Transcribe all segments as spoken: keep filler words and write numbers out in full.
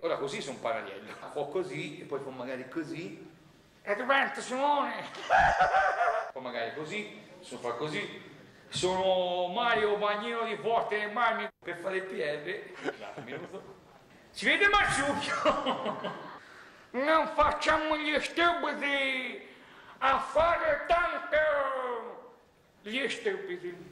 Ora così sono parallelo, o così, e poi fa magari così, e diventa Simone, poi magari così, sono fa così, sono Mario Bagnino di Forte nel Marmi per fare il P R, un minuto, si vede Marsupio, non facciamo gli stupidi a fare tanto gli stupidi.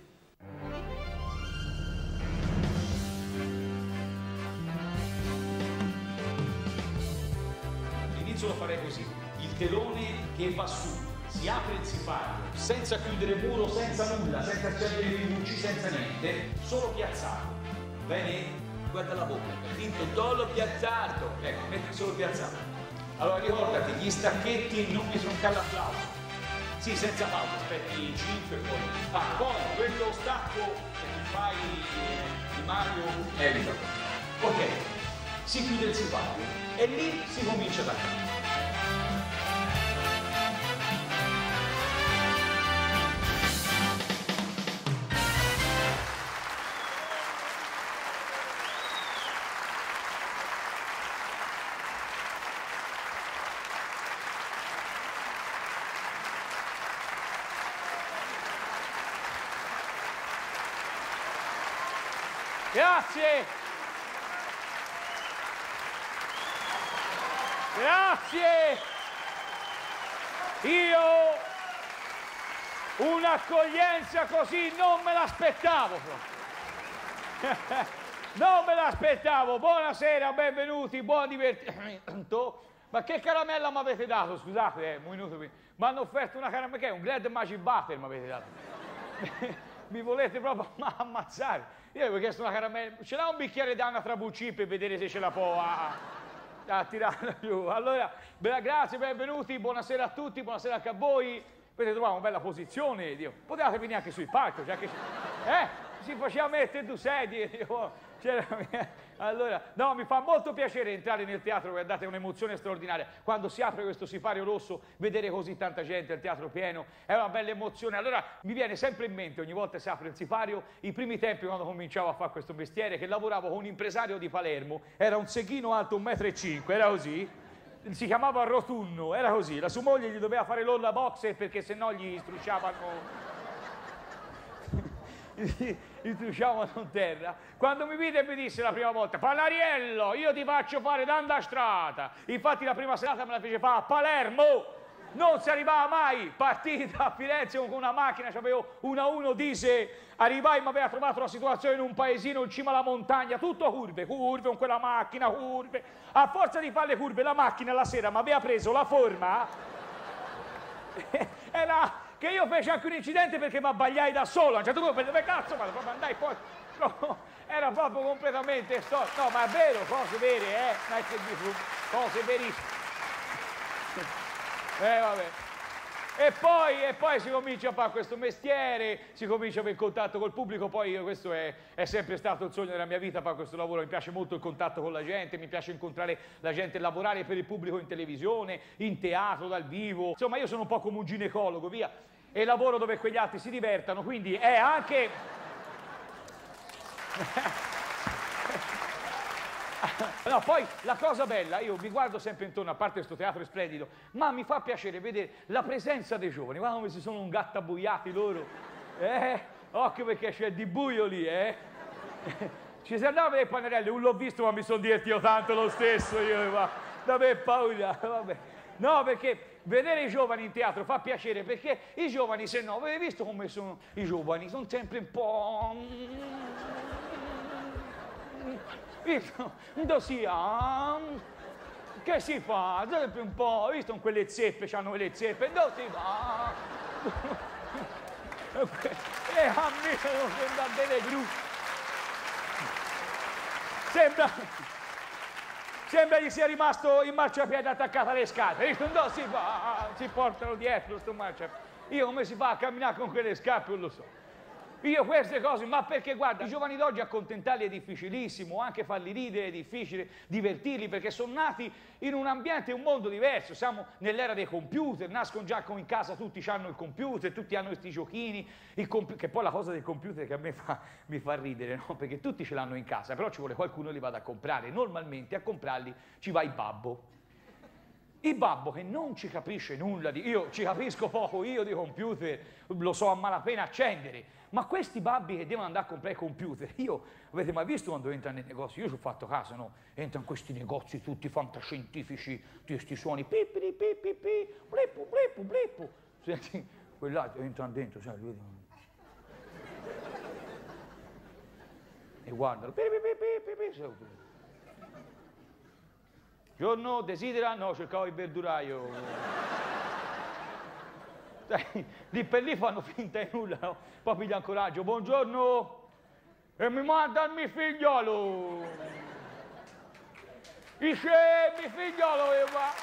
Lo farei così, il telone che va su, si apre il sipario, senza chiudere muro, senza nulla, senza accendere i luci, senza niente, solo piazzato. Bene? Guarda la bocca, finto, solo piazzato. Ecco, metti solo piazzato. Allora ricordati, gli stacchetti non mi troncare l'applauso. Sì, senza pausa, aspetti cinque e poi. Ah, poi quello stacco che ti fai eh, di Mario, evita. Ok, si chiude il sipario e lì si comincia da capo. Grazie! Grazie! Io un'accoglienza così non me l'aspettavo. Non me l'aspettavo. Buonasera, benvenuti, buon divertimento. Ma che caramella mi avete dato? Scusate, eh, un minuto. Mi hanno offerto una caramella, che è un Glad Magic Butter mi avete dato. Mi volete proprio ammazzare. Io avevo chiesto una caramella, ce l'ha un bicchiere d'acqua trabucci per vedere se ce la può a, a tirare giù. Allora, grazie, benvenuti, buonasera a tutti, buonasera anche a voi. Potete trovare una bella posizione, Dio. Potevate venire anche sui palchi, già che eh, si faceva mettere due sedie. Dio. Allora, no, mi fa molto piacere entrare nel teatro, guardate, è un'emozione straordinaria. Quando si apre questo sipario rosso, vedere così tanta gente, il teatro pieno, è una bella emozione. Allora, mi viene sempre in mente, ogni volta che si apre il sipario, i primi tempi quando cominciavo a fare questo mestiere, che lavoravo con un impresario di Palermo, era un seghino alto un metro e cinque, era così, si chiamava Rotunno, era così, la sua moglie gli doveva fare l'olla boxer perché sennò gli strusciavano... gli strusciavano in terra. Quando mi vide mi disse la prima volta: Palariello, io ti faccio fare tanta strada. Infatti la prima serata me la fece fare a Palermo, non si arrivava mai. Partita a Firenze con una macchina, c'avevo una uno dise, arrivai, mi aveva trovato una situazione in un paesino in cima alla montagna, tutto curve, curve con quella macchina, curve. A forza di fare le curve la macchina la sera mi aveva preso la forma era che io feci anche un incidente perché mi abbagliai da solo. A un certo punto per dove cazzo vado? Proprio andai poi. No, era proprio completamente storto. No, ma è vero, cose vere, eh? Non è che dico cose verissime. Eh, vabbè. E poi, e poi si comincia a fare questo mestiere, si comincia a avere contatto col pubblico, poi io, questo è, è sempre stato il sogno della mia vita, fare questo lavoro, mi piace molto il contatto con la gente, mi piace incontrare la gente, lavorare per il pubblico in televisione, in teatro, dal vivo, insomma io sono un po' come un ginecologo, via, e lavoro dove quegli altri si divertano, quindi è anche... No, poi la cosa bella, io mi guardo sempre intorno, a parte questo teatro è splendido, ma mi fa piacere vedere la presenza dei giovani, guarda come si sono ingattabuiati loro, eh? Occhio perché c'è di buio lì, eh? Ci si andava a vedere Panarelli, non l'ho visto ma mi sono divertito tanto lo stesso, io, ma da me paura, vabbè. No, perché vedere i giovani in teatro fa piacere, perché i giovani, se no, avete visto come sono i giovani? Sono sempre un po'... Visto? Sia, che si fa? Sempre un po', visto con quelle zeppe, c'hanno le zeppe, dove si va? E a me non sembra bene giù. Sembra, sembra gli sia rimasto il marciapiede attaccato alle scarpe, visto? Dove si va? Si portano dietro sto marciapiede. Io come si fa a camminare con quelle scarpe non lo so. Io queste cose, ma perché guarda, i giovani d'oggi accontentarli è difficilissimo, anche farli ridere è difficile, divertirli, perché sono nati in un ambiente, un mondo diverso, siamo nell'era dei computer, nascono già con in casa, tutti hanno il computer, tutti hanno questi giochini, il compu- che poi la cosa del computer che a me fa, mi fa ridere, no? Perché tutti ce l'hanno in casa, però ci vuole qualcuno che li vada a comprare, normalmente a comprarli ci va il babbo. Il babbo che non ci capisce nulla di... Io ci capisco poco io di computer, lo so a malapena accendere, ma questi babbi che devono andare a comprare computer, io, avete mai visto quando entrano nei negozi? Io ci ho fatto caso, no? Entrano in questi negozi tutti fantascientifici, tutti questi suoni, pippi, pippi, pippi, blippu, blippu, blippu. Senti, quell'altro entrano dentro, sai, lui... E guardano, pippi, pippi, pippi, pippi. Giorno, desidera? No, cercavo il verduraio. Dai, lì per lì fanno finta di nulla, no? Poi pigliano coraggio. Buongiorno, e mi manda il mio figliolo. Dice, mio figliolo, e va.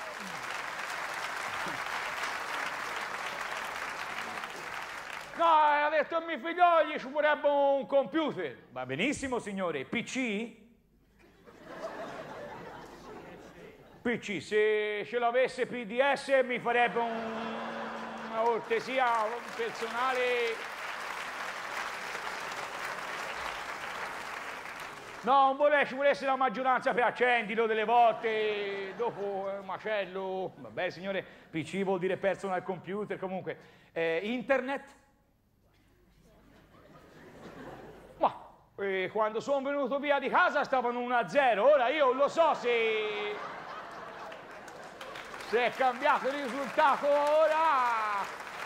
No, ha detto il mio figliolo, gli ci vorrebbe un computer. Va benissimo, signore. P C? P C, se ce l'avesse P D S mi farebbe un, una cortesia personale. No, non vorrei, ci volesse la maggioranza per accendilo delle volte, dopo è un macello. Vabbè, signore, P C vuol dire personal computer, comunque. Eh, internet? Ma eh, quando sono venuto via di casa stavano uno a zero, ora io lo so se... Se è cambiato il risultato ora...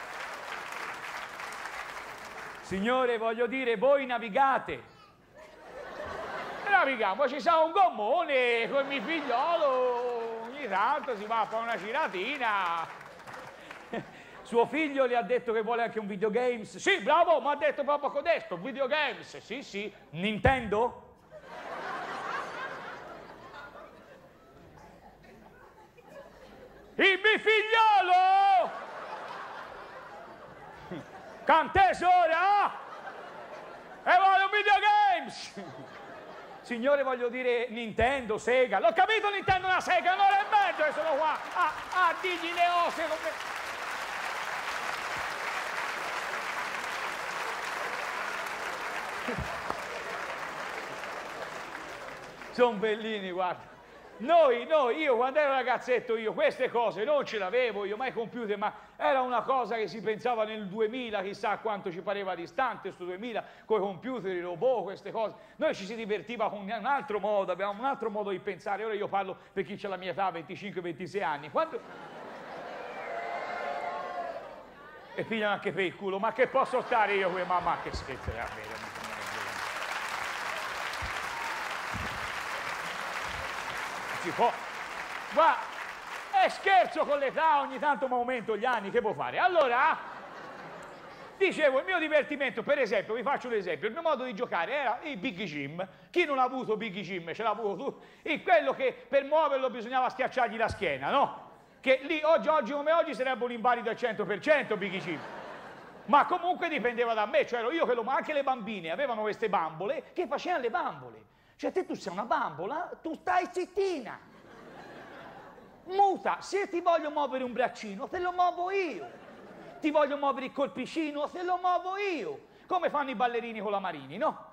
Signore, voglio dire, voi navigate. Navigiamo, ci sa un gommone con mio figliolo, ogni tanto si va a fare una giratina. Suo figlio le ha detto che vuole anche un videogames. Sì, bravo, mi ha detto proprio codesto, videogames. Sì, sì, Nintendo? Il mio figliolo! Cantesora! E vuole un videogames! Signore, voglio dire Nintendo, Sega. L'ho capito, Nintendo, una Sega, un'ora e mezzo e sono qua a, a dirgli le osse con me. Sono bellini, guarda. Noi, noi, io quando ero ragazzetto, io queste cose non ce l'avevo, io mai computer, ma era una cosa che si pensava nel duemila, chissà quanto ci pareva distante sto duemila, con i computer, i robot, queste cose. Noi ci si divertiva con un altro modo, avevamo un altro modo di pensare. Ora io parlo per chi c'ha la mia età, venticinque ventisei anni. Quando... E pigliano anche per il culo, ma che posso stare io qui, mamma, che scherzo è a me. Si può. Ma è scherzo con l'età, ogni tanto mi aumento gli anni, che può fare? Allora, dicevo, il mio divertimento, per esempio, vi faccio un esempio, il mio modo di giocare era il Big Jim. Chi non ha avuto Big Jim? Ce l'ha avuto tu? E quello che per muoverlo bisognava schiacciargli la schiena, no? Che lì, oggi, oggi come oggi, sarebbe un invalido al cento per cento Big Jim. Ma comunque dipendeva da me, cioè ero io che lo... Anche le bambine avevano queste bambole che facevano le bambole. Cioè te tu sei una bambola, tu stai zittina. Muta, se ti voglio muovere un braccino, te lo muovo io. Ti voglio muovere il corpicino, te lo muovo io. Come fanno i ballerini con la Marini, no?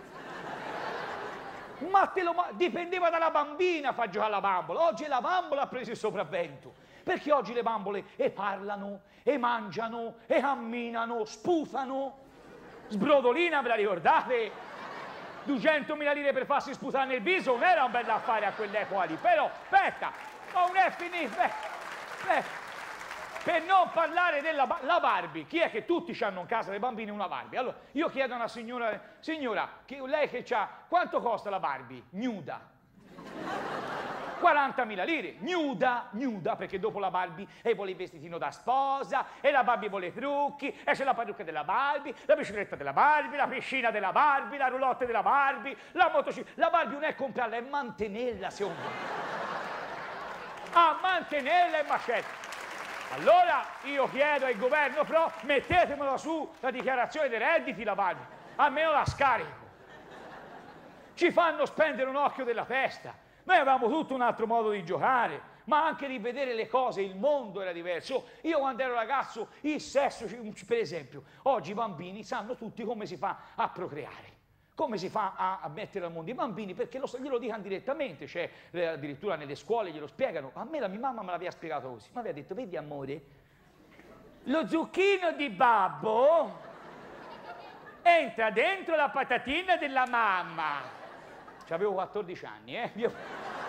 Ma te lo dipendeva dalla bambina far giocare la bambola. Oggi la bambola ha preso il sopravvento. Perché oggi le bambole e parlano, e mangiano, e camminano, sputano. Sbrodolina, ve la ricordate? duecentomila lire per farsi sputare nel viso non era un bel affare a quell'epoca lì, però aspetta, non è finito. Eh, eh. Per non parlare della la Barbie, chi è che tutti hanno in casa le bambine una Barbie? Allora, io chiedo a una signora, signora, che lei che c'ha, quanto costa la Barbie? Nuda. quarantamila lire, nuda, nuda, perché dopo la Barbie e vuole il vestitino da sposa, e la Barbie vuole i trucchi, e c'è la parrucca della Barbie, la bicicletta della Barbie, la piscina della Barbie, la roulotte della Barbie, la motocicletta. La Barbie non è comprarla, è mantenerla, secondo me. A mantenerla è macetta. Allora io chiedo al governo, però mettetemela su la dichiarazione dei redditi, la pago, almeno la scarico. Ci fanno spendere un occhio della testa. Noi avevamo tutto un altro modo di giocare, ma anche di vedere le cose, il mondo era diverso. Io quando ero ragazzo, il sesso, per esempio, oggi i bambini sanno tutti come si fa a procreare. Come si fa a, a mettere al mondo i bambini? Perché lo, glielo dicono direttamente, cioè eh, addirittura nelle scuole glielo spiegano. A me la mia mamma me l'aveva spiegato così. Mi aveva detto, vedi amore, lo zucchino di babbo entra dentro la patatina della mamma. C'avevo quattordici anni, eh? Io...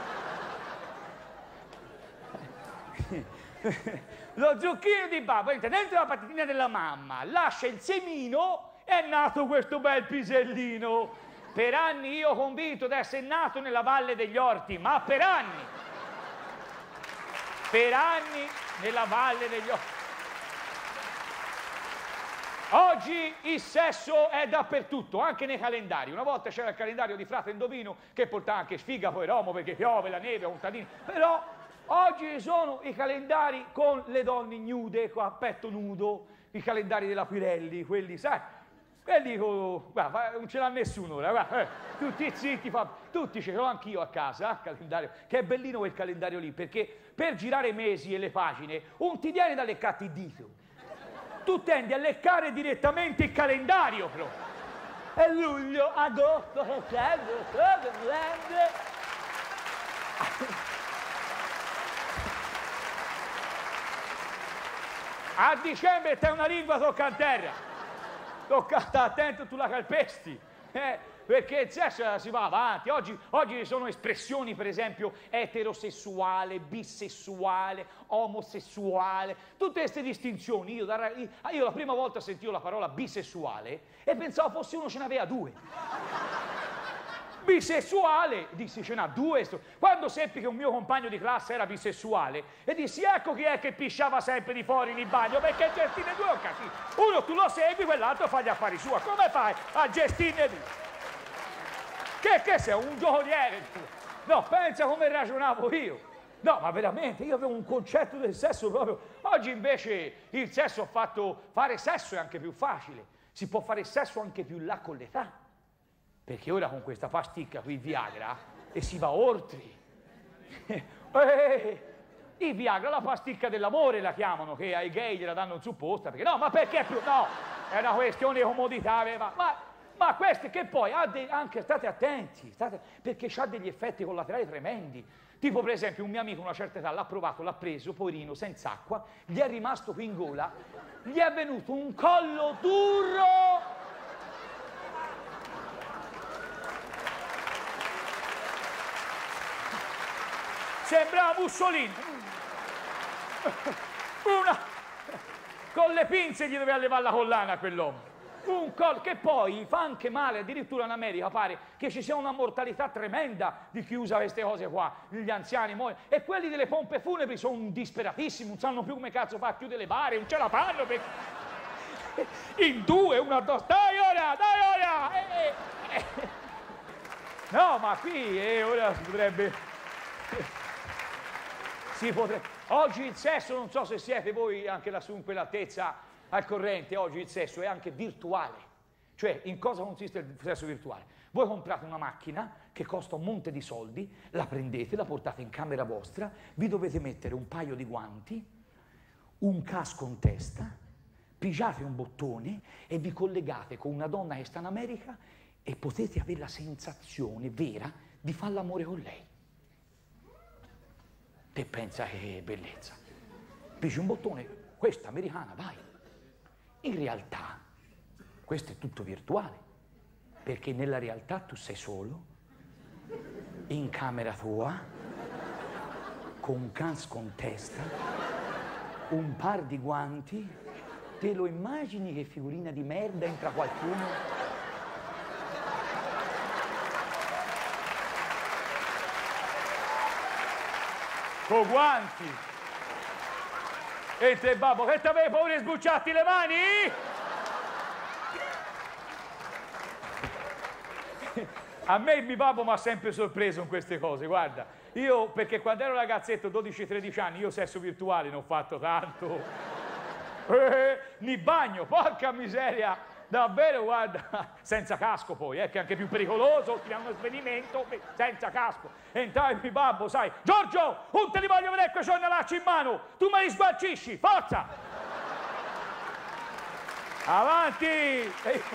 lo zucchino di babbo entra dentro la patatina della mamma, lascia il semino, è nato questo bel pisellino. Per anni io convinto di essere nato nella Valle degli Orti, ma per anni, per anni nella Valle degli Orti. Oggi il sesso è dappertutto, anche nei calendari. Una volta c'era il calendario di Frate Indovino che portava anche sfiga, poi Romo perché piove, la neve, contadini. Però oggi sono i calendari con le donne nude, a petto nudo, i calendari della Pirelli, quelli, sai? E dico, guarda, non ce l'ha nessuno ora, guarda, eh, tutti zitti, fa, tutti ce l'ho anch'io a casa, eh, calendario, che è bellino quel calendario lì, perché per girare i mesi e le pagine, non ti viene da leccarti il dito, tu tendi a leccare direttamente il calendario, però. È luglio, agosto, settembre, ottobre, novembre. A dicembre c'è una lingua tocca a terra. Tocca stare attento, tu la calpesti, eh, perché il sesso si va avanti. Oggi, oggi ci sono espressioni, per esempio, eterosessuale, bisessuale, omosessuale, tutte queste distinzioni. Io, da, io la prima volta sentivo la parola bisessuale e pensavo fosse uno ce n'aveva due. Bisessuale, dissi ce n'ha due. Quando seppi che un mio compagno di classe era bisessuale e dissi ecco chi è che pisciava sempre di fuori in bagno, perché gestire due occasioni, uno tu lo segui, quell'altro fa gli affari sua, come fai a gestire due? Che, che sei un giocoliere tu? No, pensa come ragionavo io. No, ma veramente, io avevo un concetto del sesso proprio. Oggi invece il sesso ha fatto, fare sesso è anche più facile, si può fare sesso anche più là con l'età. Perché ora con questa pasticca qui Viagra e si va oltre. eh, il Viagra, la pasticca dell'amore la chiamano, che ai gay gliela danno in supposta, perché no, ma perché più? No, è una questione di comodità, ma, ma, ma queste che poi ha de, anche state attenti, state, perché ha degli effetti collaterali tremendi. Tipo per esempio un mio amico a una certa età l'ha provato, l'ha preso, poverino, senza acqua, gli è rimasto qui in gola, gli è venuto un collo duro. Sembrava Mussolini. Una... Con le pinze gli doveva levare la collana a quell'uomo. Un collo che poi fa anche male, addirittura in America pare che ci sia una mortalità tremenda di chi usa queste cose qua, gli anziani muoiono. E quelli delle pompe funebri sono disperatissimi, non sanno più come cazzo fa a chiudere le bare, non ce la fanno perché... In due, uno addosso, dai ora, dai ora! Eh, eh. No, ma qui eh, ora si potrebbe... Si potrebbe. Oggi il sesso, non so se siete voi anche lassù in quell'altezza al corrente, oggi il sesso è anche virtuale. Cioè, in cosa consiste il sesso virtuale? Voi comprate una macchina che costa un monte di soldi, la prendete, la portate in camera vostra, vi dovete mettere un paio di guanti, un casco in testa, pigiate un bottone e vi collegate con una donna che sta in America e potete avere la sensazione vera di fare l'amore con lei. Te pensa che bellezza. Pigi un bottone, questa americana, vai. In realtà, questo è tutto virtuale, perché nella realtà tu sei solo, in camera tua, con un casco in testa, un par di guanti, te lo immagini che figurina di merda entra qualcuno? Con guanti. E te babbo, che t'avevi paura di sbucciarti le mani? A me il mio babbo mi ha sempre sorpreso in queste cose, guarda. io, perché quando ero ragazzetto, dodici tredici anni, io sesso virtuale non ho fatto tanto. Eh, mi bagno, porca miseria, davvero, guarda, senza casco poi, eh, che è anche più pericoloso, ti dà uno svenimento, senza casco. Entrai il mio babbo, sai, Giorgio, non te li voglio vedere che c'ho una laccia in mano, tu me li sgualcisci, forza! Avanti!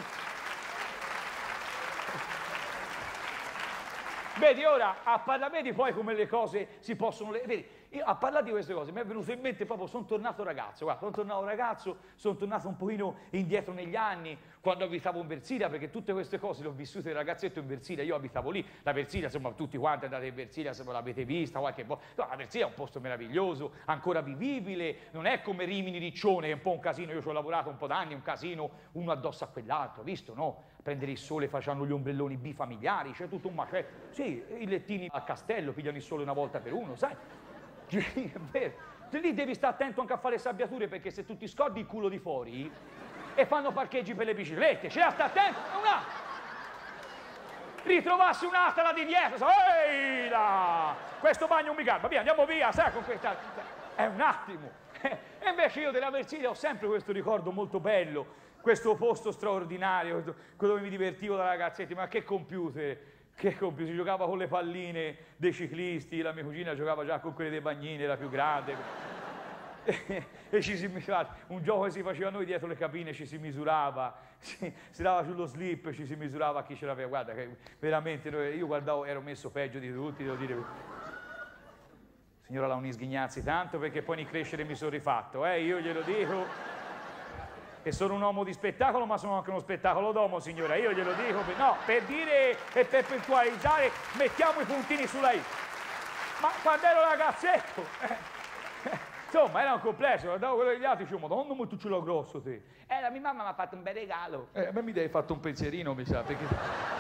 Vedi, ora, a parlare di poi come le cose si possono... Vedi, io a parlare di queste cose mi è venuto in mente proprio, sono tornato ragazzo, guarda, sono tornato ragazzo, sono tornato un pochino indietro negli anni, quando abitavo in Versilia, perché tutte queste cose le ho vissute da ragazzetto in Versilia, io abitavo lì, la Versilia, insomma, tutti quanti andate in Versilia, se l'avete vista, qualche volta, no, la Versilia è un posto meraviglioso, ancora vivibile, non è come Rimini, Riccione, che è un po' un casino, io ci ho lavorato un po' d'anni, un casino, uno addosso a quell'altro, visto, no? Prendere il sole facendo gli ombrelloni bifamiliari, c'è tutto un macello, sì, i lettini al castello pigliano il sole una volta per uno, sai? È vero, lì devi stare attento anche a fare sabbiature, perché se tu ti scordi il culo di fuori e fanno parcheggi per le biciclette, c'è sta attento, una ritrovassi un'altra là di dietro, so, ehi là, questo bagno non mi garba, via, andiamo via, sai, con questa, è un attimo, e invece io della Versilia ho sempre questo ricordo molto bello, questo posto straordinario, dove mi divertivo da ragazzetti, ma che computer, che computer, si giocava con le palline dei ciclisti, la mia cugina giocava già con quelle dei bagnini, era più grande, e, e ci si misurava, un gioco che si faceva noi dietro le cabine, ci si misurava, si, si dava sullo slip, ci si misurava chi ce l'aveva, guarda che veramente, io guardavo, ero messo peggio di tutti, devo dire, signora Launi sghignazzi tanto, perché poi di crescere mi sono rifatto, eh, io glielo dico, che sono un uomo di spettacolo, ma sono anche uno spettacolo d'uomo, signora, io glielo dico, per, no, per dire e per puntualizzare, mettiamo i puntini sulla I. Ma quando ero ragazzetto, eh, eh, insomma, era un complesso, guardavo quello degli altri, dicevo, madonna, ma tu ce l'ho grosso, te. Eh, la mia mamma mi ha fatto un bel regalo. Eh, a me mi devi fatto un pensierino, mi sa, perché...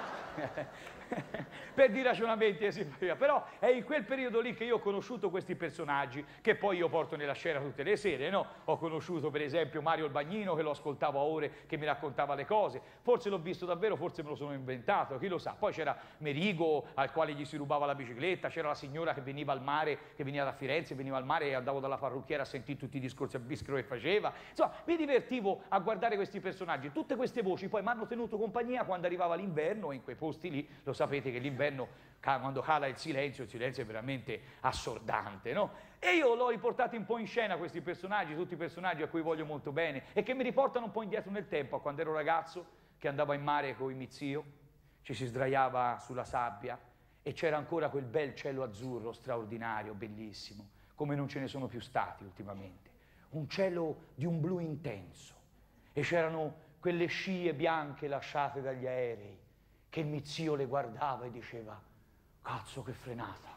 per dire ragionamenti e simpatia, però è in quel periodo lì che io ho conosciuto questi personaggi che poi io porto nella scena tutte le sere, no? Ho conosciuto per esempio Mario il Bagnino, che lo ascoltavo a ore, che mi raccontava le cose, forse l'ho visto davvero, forse me lo sono inventato, chi lo sa. Poi c'era Merigo al quale gli si rubava la bicicletta, c'era la signora che veniva al mare, che veniva da Firenze, veniva al mare e andavo dalla parrucchiera a sentire tutti i discorsi a bischero che faceva, insomma mi divertivo a guardare questi personaggi. Tutte queste voci poi mi hanno tenuto compagnia quando arrivava l'inverno, e in quei posti lì lo sapete che l'inverno, quando cala il silenzio, il silenzio è veramente assordante, no? E io l'ho riportato un po' in scena questi personaggi, tutti i personaggi a cui voglio molto bene e che mi riportano un po' indietro nel tempo, a quando ero ragazzo, che andavo in mare con i miei zio, ci si sdraiava sulla sabbia e c'era ancora quel bel cielo azzurro straordinario, bellissimo, come non ce ne sono più stati ultimamente. Un cielo di un blu intenso e c'erano quelle scie bianche lasciate dagli aerei, che il mio zio le guardava e diceva, cazzo che frenata.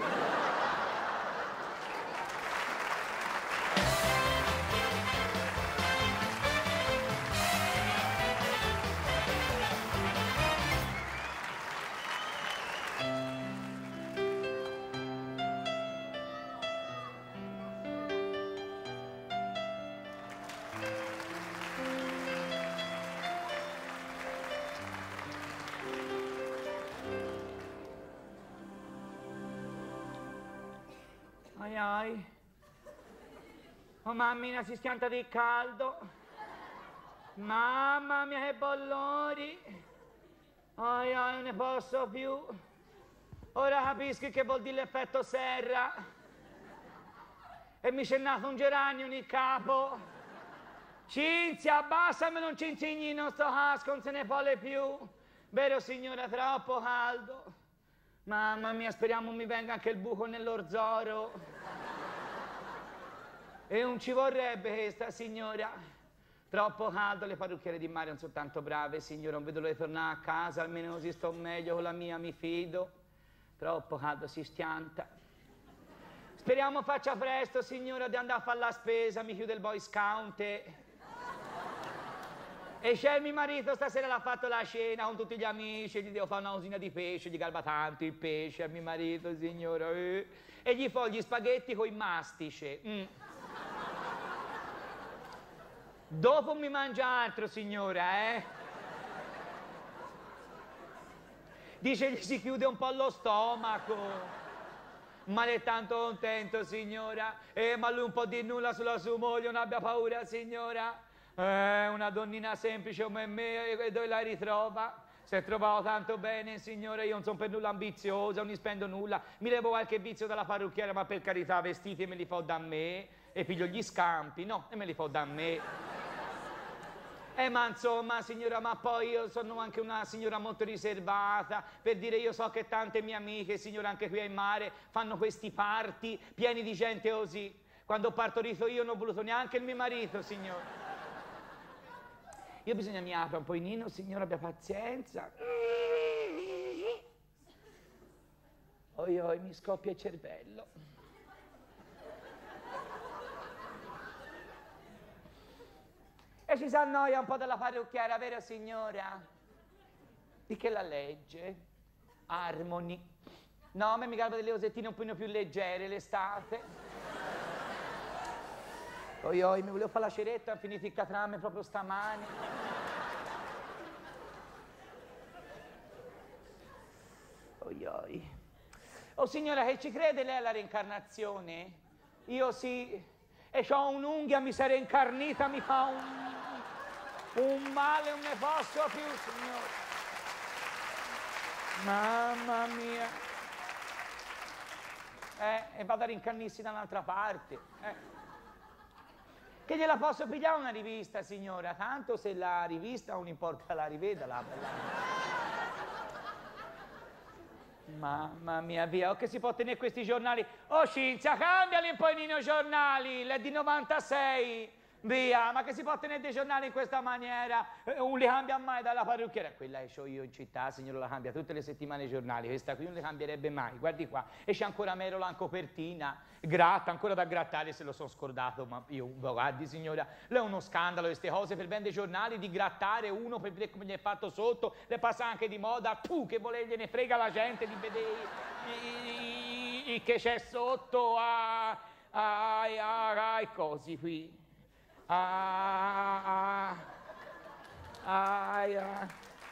Ai ai. Oh mammina, si schianta di caldo. Mamma mia che bollori. Ai ai, non ne posso più. Ora capisco che vuol dire l'effetto serra. E mi c'è nato un geranio nel capo. Cinzia, abbassami, non ci insegni non sto casco, non se ne vuole più. Vero signora, troppo caldo. Mamma mia, speriamo mi venga anche il buco nell'orzoro. E non ci vorrebbe questa signora. Troppo caldo, le parrucchiere di mare non sono tanto brave, signora, non vedo l'ora di tornare a casa, almeno così sto meglio, con la mia mi fido. Troppo caldo, si schianta. Speriamo faccia presto, signora, di andare a fare la spesa, mi chiude il Boy Scout. E, e c'è il mio marito, stasera l'ha fatto la cena con tutti gli amici, gli devo fare una cosina di pesce, gli garba tanto il pesce a mio marito, signora. Eh. E gli fo gli spaghetti con il mastice. Mm. Dopo mi mangia altro, signora, eh? Dice gli si chiude un po' lo stomaco. Ma è tanto contento, signora. Eh, ma lui un po' di nulla sulla sua moglie, non abbia paura, signora. Eh, una donnina semplice come me, e dove la ritrova? Si è trovato tanto bene, signore, io non sono per nulla ambiziosa, non mi spendo nulla, mi levo qualche vizio dalla parrucchiera, ma per carità, vestiti me li fa da me, e piglio gli scampi, no, e me li fa da me. Eh, ma insomma, signora, ma poi io sono anche una signora molto riservata, per dire, io so che tante mie amiche, signora, anche qui in mare, fanno questi party pieni di gente così. Quando ho partorito io non ho voluto neanche il mio marito, signora. Io bisogna mi apra un pochino, signora, abbia pazienza. Oi, oi, mi scoppia il cervello. E ci si annoia un po' dalla parrucchiera, vero signora? Di che la legge? Harmony. No, a me mi calma delle rosettine un pochino più leggere l'estate. Oi, oi, mi volevo fare la ceretta, ho finito il catrame proprio stamani. Oi, oi. Oh signora, che ci crede lei alla reincarnazione? Io sì, e ho un'unghia, mi sarei incarnita, mi fa un, un male, non ne posso più, signora. Mamma mia. Eh, e vado a rincarnirsi da un'altra parte. Eh. Che gliela posso pigliare una rivista, signora? Tanto se la rivista non importa la riveda, la bella. Mamma mia, via, o che si può tenere questi giornali? Oh, Cinzia, cambiali un po' i giornali, le di novantasei. Via, ma che si può tenere dei giornali in questa maniera? Eh, non li cambia mai dalla parrucchiera. Quella che ho io in città, signora, la cambia tutte le settimane i giornali. Questa qui non le cambierebbe mai. Guardi qua, e c'è ancora Merola in copertina. Gratta, ancora da grattare, se lo sono scordato. Ma io, guardi, signora, lei è uno scandalo queste cose per vendere giornali, di grattare uno per vedere come gli è fatto sotto. Le passa anche di moda. Tu che vuole, gliene frega la gente di vedere i, i, i, che c'è sotto a, a, a, a cosi qui. Ah, ah, ah, ah.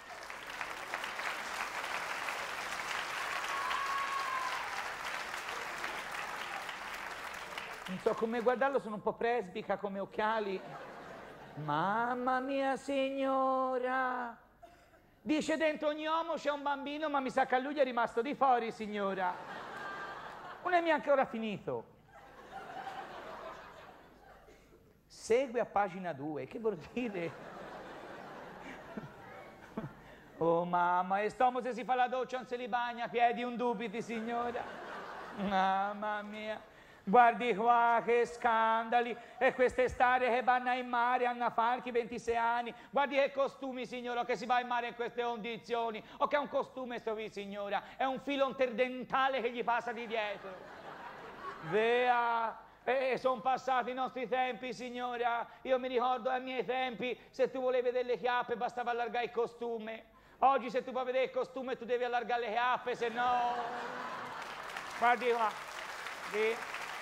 Non so come guardarlo, sono un po' presbica come occhiali. Mamma mia, signora! Dice dentro ogni uomo c'è un bambino, ma mi sa che a lui è rimasto di fuori, signora. Non è neanche ancora finito. Segue a pagina due, che vuol dire? Oh mamma, e st'uomo se si fa la doccia non se li bagna, piedi un dubiti, signora. Mamma mia, guardi qua che scandali, e queste starie che vanno in mare, hanno falchi ventisei anni, guardi che costumi, signora, che si va in mare in queste condizioni, o che è un costume sto qui, signora, è un filo interdentale che gli passa di dietro. Vea. E sono passati i nostri tempi, signora. Io mi ricordo ai miei tempi, se tu volevi vedere le chiappe bastava allargare il costume. Oggi se tu vuoi vedere il costume tu devi allargare le chiappe, se no... Guardi qua. Sì.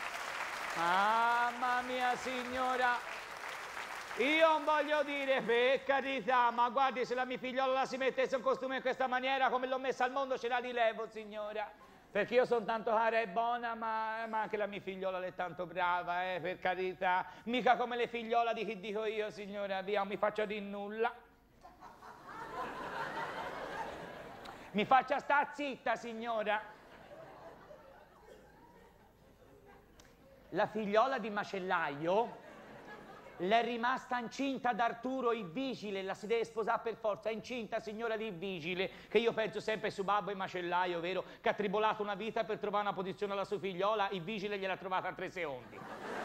Mamma mia, signora. Io non voglio dire, per carità, ma guardi, se la mia figliola si mettesse un costume in questa maniera, come l'ho messa al mondo, ce la rilevo, signora. Perché io sono tanto cara e buona, ma, ma anche la mia figliola è tanto brava, eh, per carità. Mica come le figliola di chi dico io, signora, via, non mi faccia di nulla. Mi faccia sta zitta, signora. La figliola di macellaio l'è rimasta incinta da Arturo il vigile, la si deve sposare per forza, è incinta, signora, di vigile, che io penso sempre su babbo e macellaio, vero, che ha tribolato una vita per trovare una posizione alla sua figliola, il vigile gliel'ha trovata a tre secondi.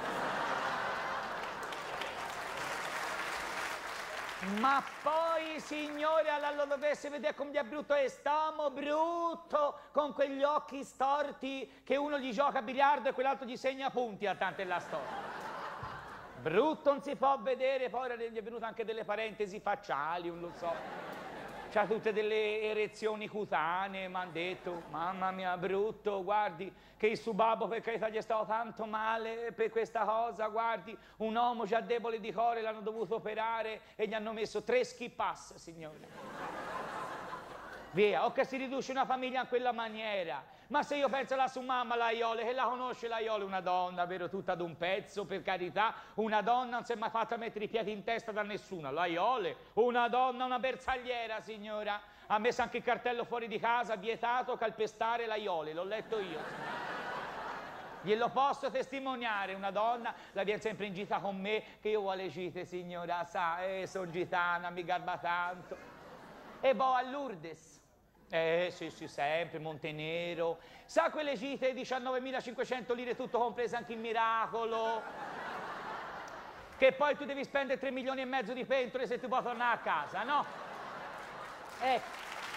Ma poi, signore, allora dovesse vedere come gli è brutto e stiamo brutto, con quegli occhi storti che uno gli gioca a biliardo e quell'altro gli segna punti a tante la storia. Brutto non si può vedere, poi gli è venuto anche delle parentesi facciali, non lo so. C'ha tutte delle erezioni cutanee, mi hanno detto, mamma mia, brutto, guardi, che il suo babbo per carità gli è stato tanto male per questa cosa, guardi, un uomo già debole di cuore l'hanno dovuto operare e gli hanno messo tre ski pass, signore. Via, o che si riduce una famiglia in quella maniera. Ma se io penso alla sua mamma, la Iole, che la conosce la Iole, una donna, vero, tutta ad un pezzo, per carità, una donna non si è mai fatta mettere i piedi in testa da nessuno, la Iole, una donna, una bersagliera, signora, ha messo anche il cartello fuori di casa, vietato calpestare la Iole, l'ho letto io. Glielo posso testimoniare, una donna, la viene sempre in gita con me, che io vuole gite, signora, sa, eh, sono gitana, mi garba tanto. E boh, a Lourdes. Eh, sì, sì, sempre, Montenero. Sa quelle gite diciannovemilacinquecento lire, tutto compreso anche il Miracolo? Che poi tu devi spendere tre milioni e mezzo di pentole se tu puoi tornare a casa, no? Ecco.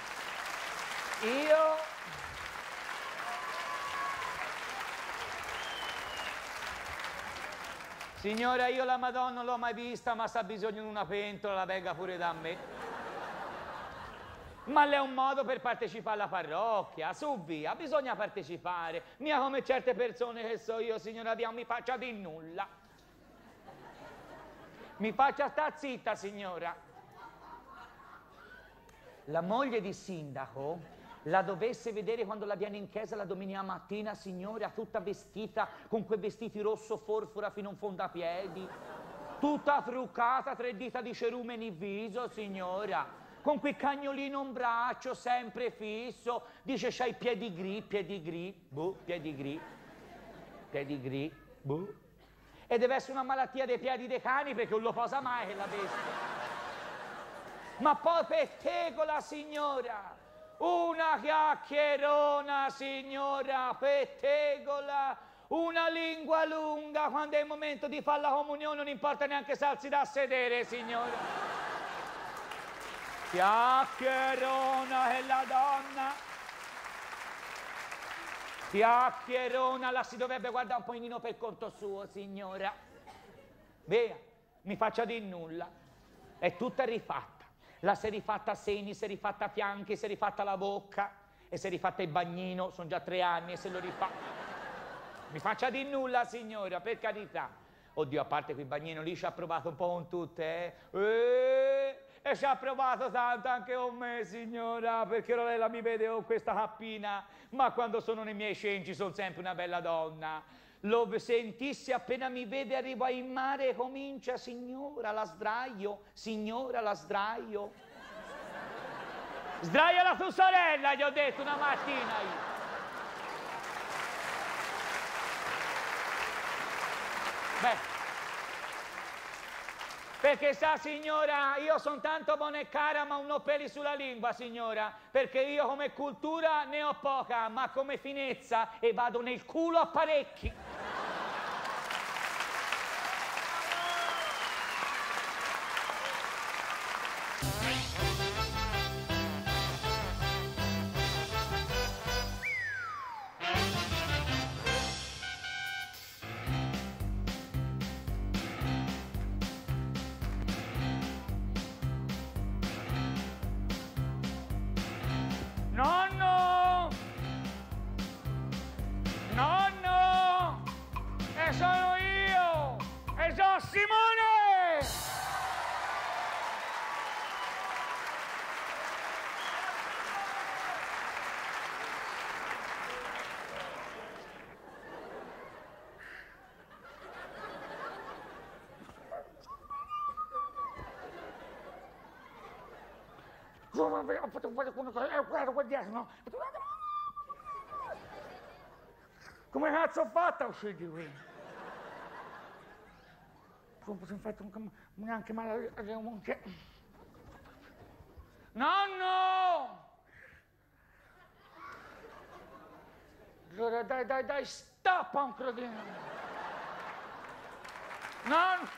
Io... Signora, io la Madonna non l'ho mai vista, ma se ha bisogno di una pentola la venga pure da me. Ma è un modo per partecipare alla parrocchia, su via, bisogna partecipare. Mia come certe persone che so io, signora Dio, mi faccia di nulla. Mi faccia sta zitta, signora. La moglie di sindaco la dovesse vedere quando la viene in chiesa la domenica mattina, signora, tutta vestita, con quei vestiti rosso forfora fino in fondo a piedi, tutta truccata, tre dita di cerume in viso, signora. Con quel cagnolino in braccio, sempre fisso, dice c'hai pedigree, pedigree, boh, pedigree, pedigree, boh. E deve essere una malattia dei piedi dei cani perché non lo posa mai quella bestia. Ma poi pettegola, signora, una chiacchierona, signora, pettegola, una lingua lunga, quando è il momento di fare la comunione non importa neanche se alzi da sedere, signora. Chiacchierona è la donna, chiacchierona, la si dovrebbe guardare un pochino per conto suo, signora. Via, mi faccia di nulla, è tutta rifatta, la si è rifatta a seni, si è rifatta a fianchi, si è rifatta la bocca e si è rifatta il bagnino, sono già tre anni e se lo rifà. Mi faccia di nulla, signora, per carità. Oddio, a parte quel bagnino lì ci ha provato un po' con tutte, eh? E... E ci ha provato tanto anche con me, signora, perché lei mi vede con questa cappina, ma quando sono nei miei cenci sono sempre una bella donna. Lo sentissi appena mi vede arrivo in mare e comincia, signora, la sdraio, signora, la sdraio. Sdraia la tua sorella, gli ho detto una mattina io. Beh. Perché sa, signora, io sono tanto buona e cara, ma non ho peli sulla lingua, signora, perché io come cultura ne ho poca, ma come finezza e vado nel culo a parecchi. Nonno! Nonno! E sono io! E sono Simone! Come cazzo ho fatto a uscire di qui? Non si è fatto neanche male alle unghie. Nonno! Allora dai, dai, dai, stappa un cretino! Nonno!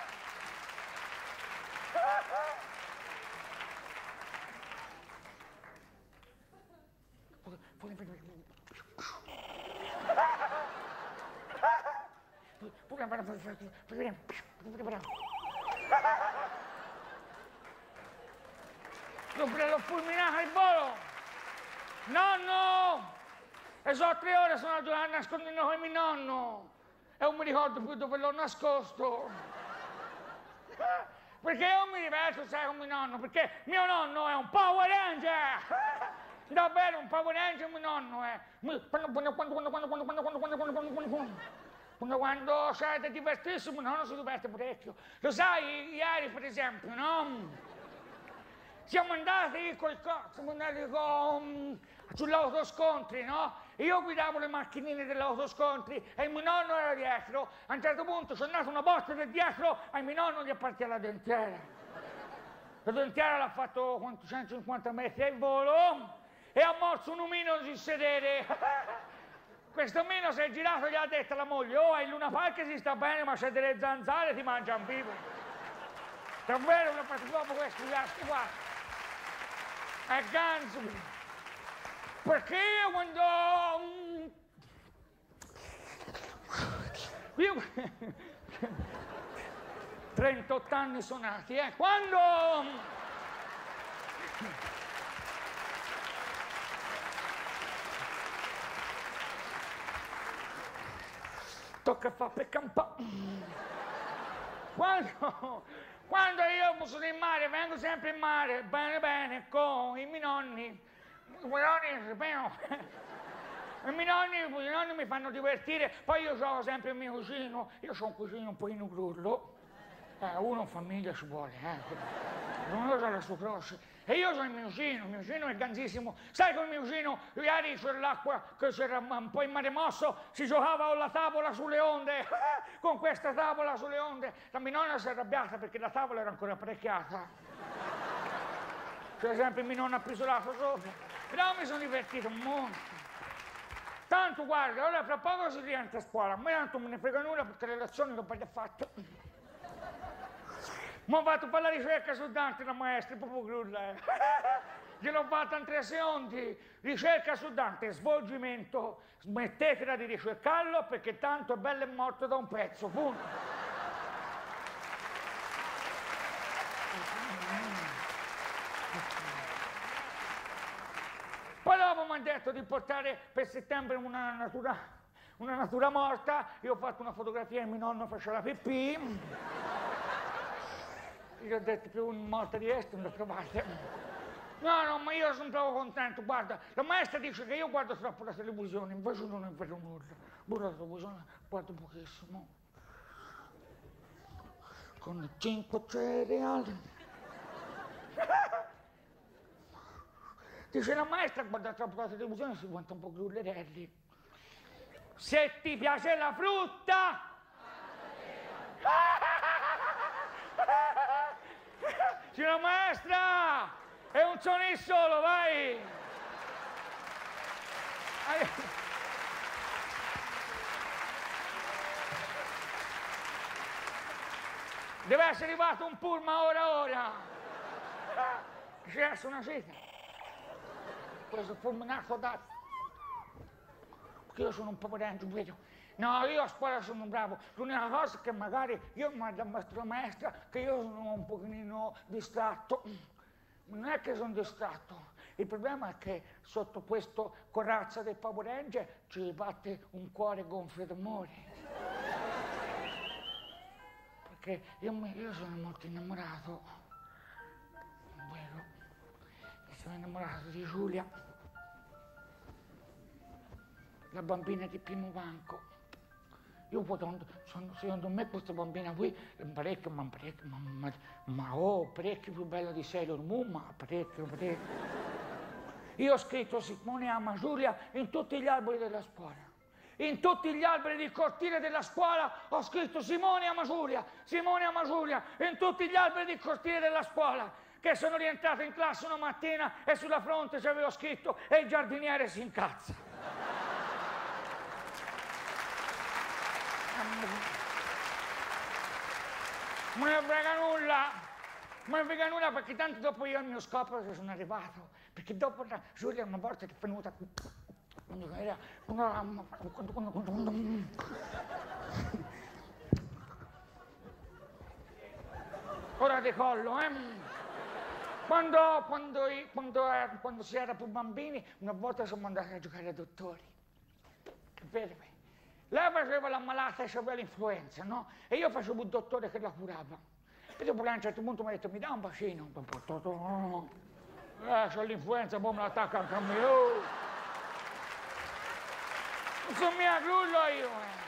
L'ho fulminato il volo! Nonno! E so tre ore sono andato a nascondere con mio nonno! E non mi ricordo più dove l'ho nascosto! Perché io mi diverto, sai, con mio nonno, perché mio nonno è un Power Ranger! Davvero un pavoneggio mio nonno, eh. Quando, quando, quando, quando, quando, quando, quando, quando, quando, quando, quando, quando, quando, quando c'è da divertirsi, mio nonno si diverte parecchio. Lo sai, ieri per esempio, no? Siamo andati col co- siamo andati con, sull'autoscontri, no? Io guidavo le macchinine dell'autoscontri e mio nonno era dietro. A un certo punto c'è andata una botta da dietro e mio nonno gli è partita la dentiera. La dentiera l'ha fatto centocinquanta metri al volo e ha morso un omino sul sedere. Questo omino si è girato e gli ha detto alla moglie: oh, hai il Luna Park si sta bene, ma c'è delle zanzare, ti mangiano vivo. Davvero, l'ho fatto dopo questo, guardate qua. È ganzo. Perché io quando... Io... trentotto anni suonati, eh? Quando... Tocca fare per campare. Quando... Quando io sono in mare, vengo sempre in mare, bene bene, con i miei nonni. I miei nonni, sappiamo... I miei nonni, i miei nonni mi fanno divertire. Poi io ho sempre il mio cugino. Io ho un cugino un pochino grullo. Eh, uno in famiglia ci vuole, eh. Uno ha la sua croce. E io sono il mio cugino, il mio cugino è ganzissimo. Sai con il mio cugino, ieri c'era l'acqua, che c'era un po' in mare mosso, si giocava con la tavola sulle onde. Con questa tavola sulle onde. La mia nonna si è arrabbiata perché la tavola era ancora apparecchiata. Per esempio, mia nonna ha appisolato sopra. Però mi sono divertito molto. Tanto, guarda, ora fra poco si rientra a scuola. A me tanto me ne frega nulla perché le lezioni l'ho già fatte. Ma ho fatto per la ricerca su Dante da maestra, proprio cruda. Eh. Gliel'ho fatta in tre secondi. Ricerca su Dante, svolgimento. Smettetela di ricercarlo perché tanto è bello e morto da un pezzo, punto. Poi dopo mi hanno detto di portare per settembre una natura, una natura morta. Io ho fatto una fotografia e mio nonno faceva la pipì. Gli ho detto più morta di est, non la trovate. No, no, ma io sono proprio contento. Guarda, la maestra dice che io guardo troppo la televisione, invece non è vero nulla. Io la televisione guardo pochissimo. Con cinque cereali. Dice la maestra, guarda troppo la televisione si diventa un po' grullerelli. Se ti piace la frutta... Signora maestra! È un sonì solo, vai! Deve essere arrivato un pullman ora ora! C'è adesso una seta. Questo fulminato da... Perché io sono un po' potente, vedo. No, io a scuola sono bravo. L'unica cosa è che magari io mi ha detto la maestra che io sono un pochino distratto. Non è che sono distratto. Il problema è che sotto questo corazza del Power Ranger ci batte un cuore gonfio d'amore. Perché io, io sono molto innamorato. È vero. Mi sono innamorato di Giulia, la bambina di primo banco. Io sono, secondo me questa bambina qui è parecchio, ma parecchio, ma, ma, ma oh, parecchio più bella di Sailor Moon, ma parecchio, parecchio. Io ho scritto Simone ama Giulia in tutti gli alberi della scuola. In tutti gli alberi del cortile della scuola ho scritto Simone ama Giulia, Simone ama Giulia, in tutti gli alberi del cortile della scuola. Che sono rientrato in classe una mattina e sulla fronte ci avevo scritto e il giardiniere si incazza. Non ne frega nulla, non ne frega nulla perché tanto dopo io al mio scopo che sono arrivato, perché dopo la Giulia una volta che è venuta quando era quando, quando, quando, quando, ora decollo, eh? Quando, quando, quando, quando si era più bambini, una volta siamo andati a giocare ai dottori. Che vero? Lei faceva l'ammalata e aveva l'influenza, no? E io facevo il dottore che la curava. E dopo a un certo punto mi ha detto, mi dà un bacino? Eh, c'ho l'influenza, poi me l'attacca anche a me. Oh. Non sono mia grullo io, eh.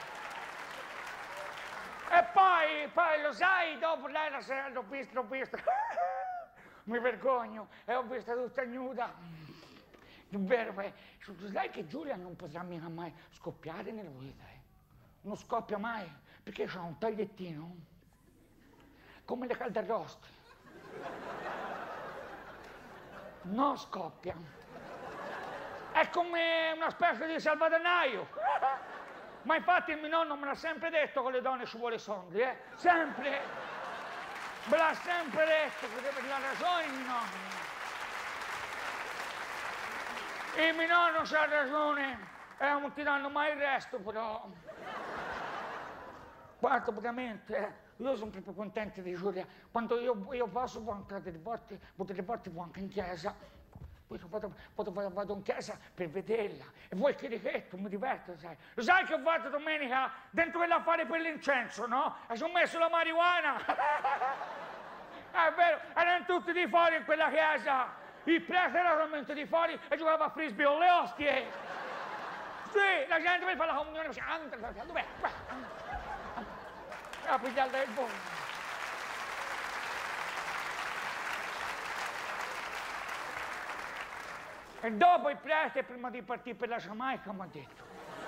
E poi, poi lo sai, dopo lei la sera l'ho visto, l'ho visto. Mi vergogno e ho visto tutta nuda. Vero, beh, sai che Giulia non potrà mica mai scoppiare nella vita, eh? Non scoppia mai, perché c'ha un tagliettino come le caldarroste. Non scoppia. È come una specie di salvadanaio. Ma infatti il mio nonno me l'ha sempre detto che le donne ci vuole soldi, eh? Sempre. Me l'ha sempre detto, per la ragione il mio nonno. Il mio nonno c'ha ragione, e non ti danno mai il resto, però. Guarda, veramente, eh, io sono proprio contento di Giulia. Quando io, io posso, può anche delle volte, delle volte può anche in chiesa. Poi vado, vado, vado in chiesa per vederla. E vuoi che richetto, mi diverto, sai. Lo sai che ho fatto domenica dentro quell'affare per l'incenso, no? E ci ho messo la marijuana. È vero, erano tutti di fuori in quella chiesa. Il prete era veramente di fuori e giocava a frisbee con le ostie. Sì, la gente per fare la comunione. Dov'è? A pigliarla del volo. E dopo il prete, prima di partire per la Giamaica, mi ha detto.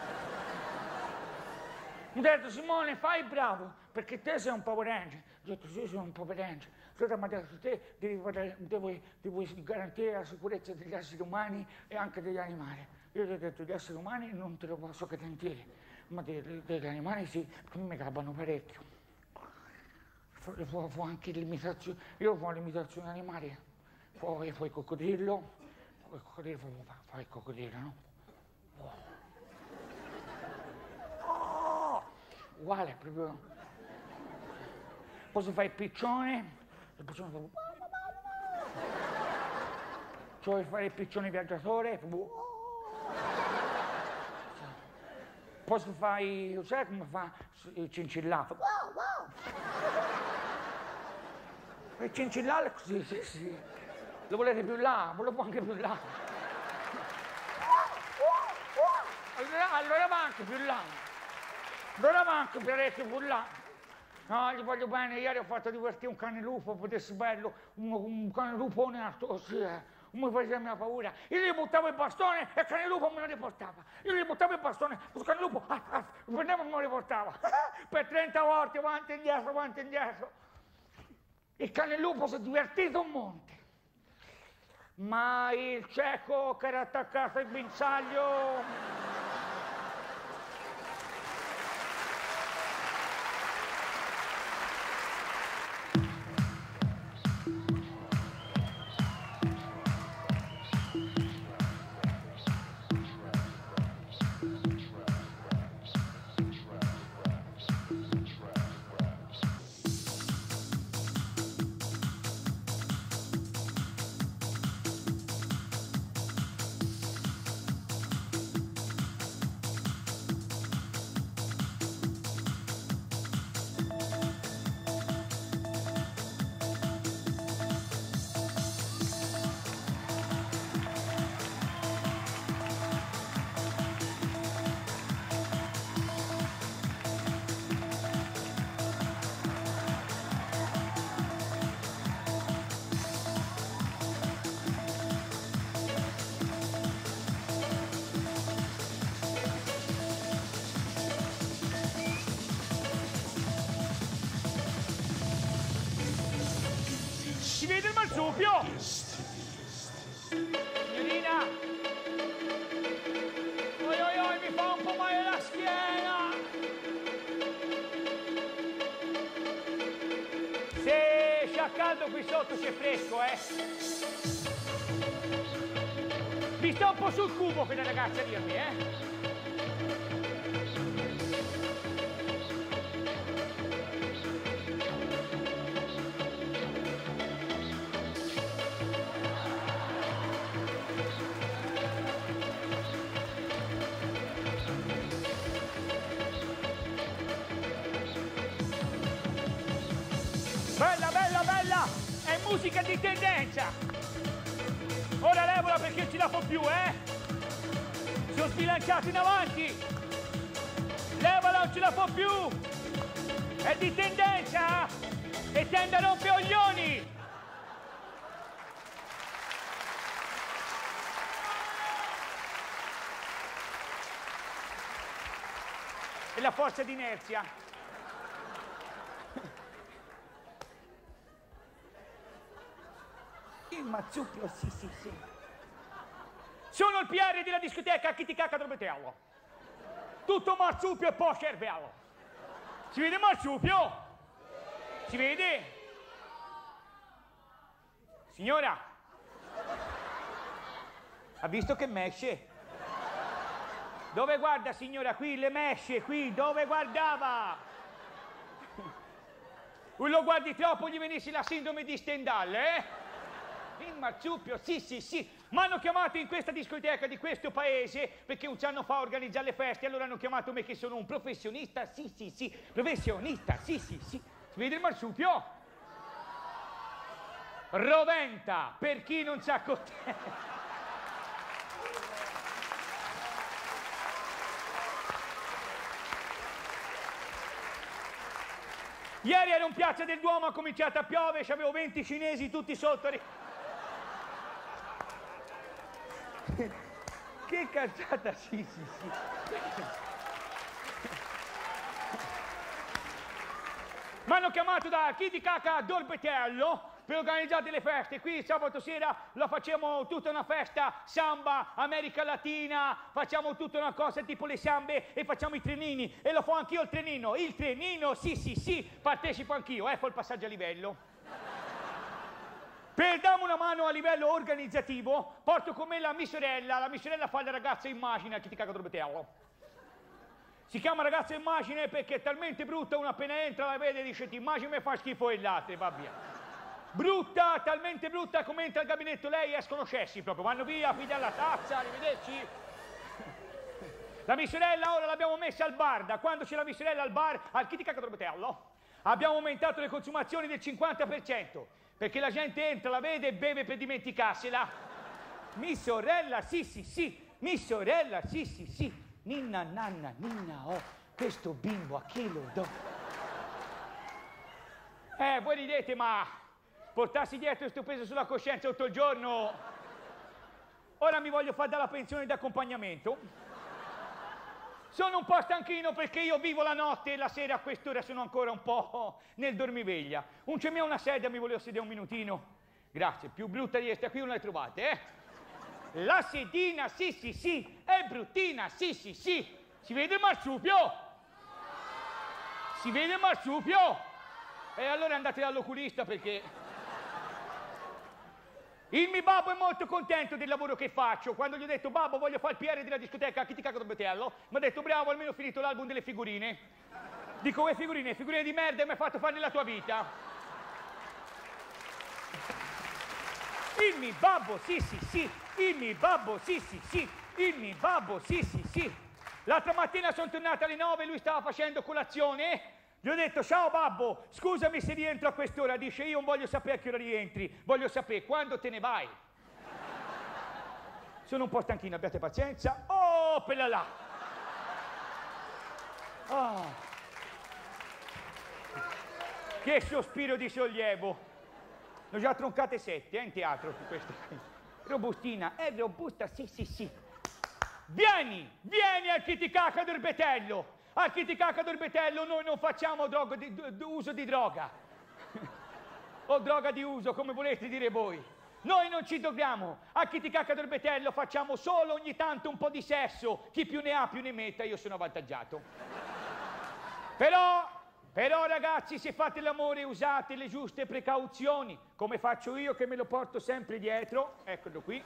Mi ha detto, Simone, fai bravo, perché te sei un Power Ranger. Ho detto, sì, sono un Power Ranger. Allora mi ha detto, te devi, devi, devi garantire la sicurezza degli esseri umani e anche degli animali. Io gli ho detto, gli esseri umani non te lo posso garantire, ma degli, degli animali sì, perché mi cappano parecchio. Fu, fu anche l'imitazione, io fo l'imitazione animale, poi fai il coccodrillo, il coccodrillo, fai il coccodrillo, no? Oh, uguale, proprio. Poi si fa il piccione, il piccione fa... Cioè vuoi fare il piccione viaggiatore, poi si fa i... sai come fa il cincillato? Il cincillato è così, sì, sì. Lo volete più là? Lo può anche più là. Allora, allora va anche più là. Allora va anche parecchio più là. No, gli voglio bene. Ieri ho fatto divertire un cane lupo, potesse bello, un, un cane lupone alto così, eh. Non mi faceva mia paura. Io gli buttavo il bastone e il cane lupo me lo riportava. Io gli buttavo il bastone, il cane lupo ah, ah, lo prendeva e me lo riportava. Per trenta volte, avanti e indietro, avanti e indietro. Il cane lupo si è divertito un monte. Ma il cieco che era attaccato al guinzaglio... Si vede il marsupio! Signorina! Oi oi oi, mi fa un po' male la schiena! Se c'è caldo qui sotto c'è fresco, eh! Mi sta un po' sul cubo quella ragazza dirmi, eh! Bella, bella, bella! È musica di tendenza! Ora levola perché non ci la fa più, eh? Sono sbilanciati in avanti. Levola, non ce la fa più. È di tendenza e tende a rompere coglioni. E la forza di inerzia. Il mazzupio, sì, sì, sì. Sono il P R della discoteca Chi ti cacca Drobbetello. Tutto marzupio e poi cervello. Si vede marzupio? Si vede? Signora, ha visto che mesce? Dove guarda, signora? Qui le mesce, qui, dove guardava? Non lo guardi troppo, gli venisse la sindrome di Stendhal, eh? Il marzupio, sì, sì, sì. Mi hanno chiamato in questa discoteca di questo paese perché un anno fa organizzare le feste, allora hanno chiamato me che sono un professionista, sì, sì, sì, professionista, sì, sì, sì. Si vede il marsupio? Roventa, per chi non sa cos'è. Ieri ero in Piazza del Duomo, ha cominciato a piovere, c'avevo venti cinesi tutti sotto. Che cazzata, sì, sì, sì. Mi hanno chiamato da Chi ti cacca Drobbetello per organizzare delle feste. Qui sabato sera la facciamo tutta una festa samba, America Latina, facciamo tutta una cosa tipo le sambe e facciamo i trenini. E lo fa anch'io il trenino. Il trenino, sì, sì, sì, partecipo anch'io, ecco il passaggio a livello. Per darmi una mano a livello organizzativo, porto con me la mia sorella. La mia sorella fa la ragazza immagine a Chi ti cacca Drobbetello. Si chiama ragazza immagine perché è talmente brutta, una appena entra la vede e dice ti immagini mi fa schifo il latte, va via. Brutta, talmente brutta come entra al gabinetto lei, escono cessi proprio, vanno via, figlia alla tazza, arrivederci. La mia sorella ora l'abbiamo messa al bar, da quando c'è la mia sorella al bar, al Chi ti cacca Drobbetello, abbiamo aumentato le consumazioni del cinquanta per cento, perché la gente entra, la vede e beve per dimenticarsela. Mia sorella, sì, sì, sì, mia sorella, sì, sì, sì. Ninna, nanna, ninna, oh, questo bimbo a chi lo do? Eh, voi ridete, ma portarsi dietro questo peso sulla coscienza tutto il giorno... Ora mi voglio fare dalla pensione di accompagnamento. Sono un po' stanchino perché io vivo la notte e la sera a quest'ora sono ancora un po' nel dormiveglia. Un c'è mia una sedia, mi volevo sedere un minutino. Grazie, più brutta di questa qui non la trovate, eh? La sedina, sì, sì, sì, è bruttina, sì, sì, sì. Si vede il marsupio? Si vede il marsupio? E allora andate dall'oculista perché... Il mio babbo è molto contento del lavoro che faccio. Quando gli ho detto, babbo, voglio fare il P R della discoteca Chi ti cacca Drobbetello, mi ha detto, bravo, almeno ho finito l'album delle figurine. Dico, che figurine? Figurine di merda che mi hai fatto fare nella tua vita. Il mio babbo, sì, sì, sì. Il mio babbo, sì, sì, sì. Il mio babbo, sì, sì, sì. L'altra mattina sono tornato alle nove, lui stava facendo colazione. Gli ho detto, ciao babbo, scusami se rientro a quest'ora. Dice, io non voglio sapere a che ora rientri, voglio sapere quando te ne vai. Sono un po' stanchino, abbiate pazienza. Oh, quella là. Oh. Che sospiro di sollievo. Ne ho già troncate sette, eh, in teatro su queste qui. Robustina, è robusta, sì, sì, sì. Vieni, vieni al Chi ti cacca Drobbetello. Al Chi ti cacca Drobbetello noi non facciamo droga di, d- uso di droga. O droga di uso, come volete dire voi. Noi non ci droghiamo. A Chi ti cacca Drobbetello facciamo solo ogni tanto un po' di sesso. Chi più ne ha più ne metta, io sono avvantaggiato. Però, però ragazzi, se fate l'amore usate le giuste precauzioni, come faccio io che me lo porto sempre dietro. Eccolo qui.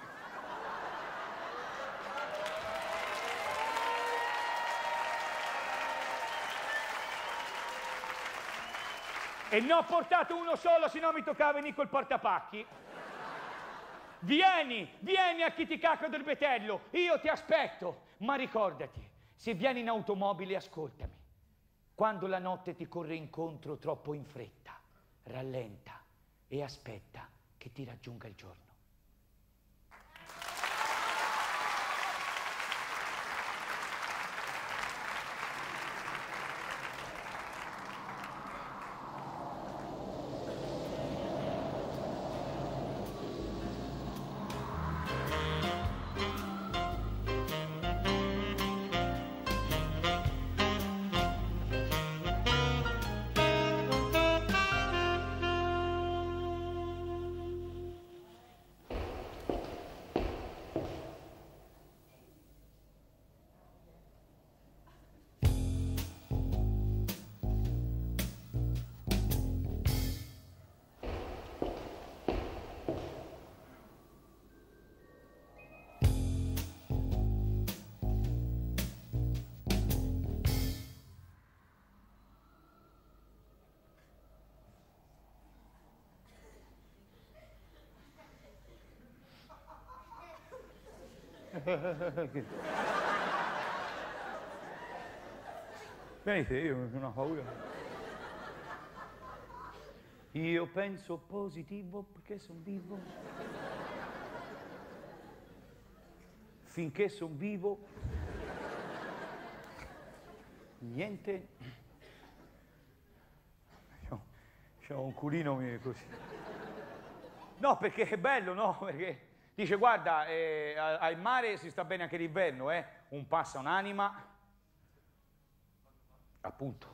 E ne ho portato uno solo, se no mi toccava venire col portapacchi. Vieni, vieni a Chi ti cacca Drobbetello, io ti aspetto. Ma ricordati, se vieni in automobile ascoltami. Quando la notte ti corre incontro troppo in fretta, rallenta e aspetta che ti raggiunga il giorno. Venite, io non ho paura. Io penso positivo perché sono vivo. Finché sono vivo, niente. C'ho un culino così. No, perché è bello, no? Perché dice, guarda, eh, al mare si sta bene anche d'inverno, eh? Un passa un'anima, appunto.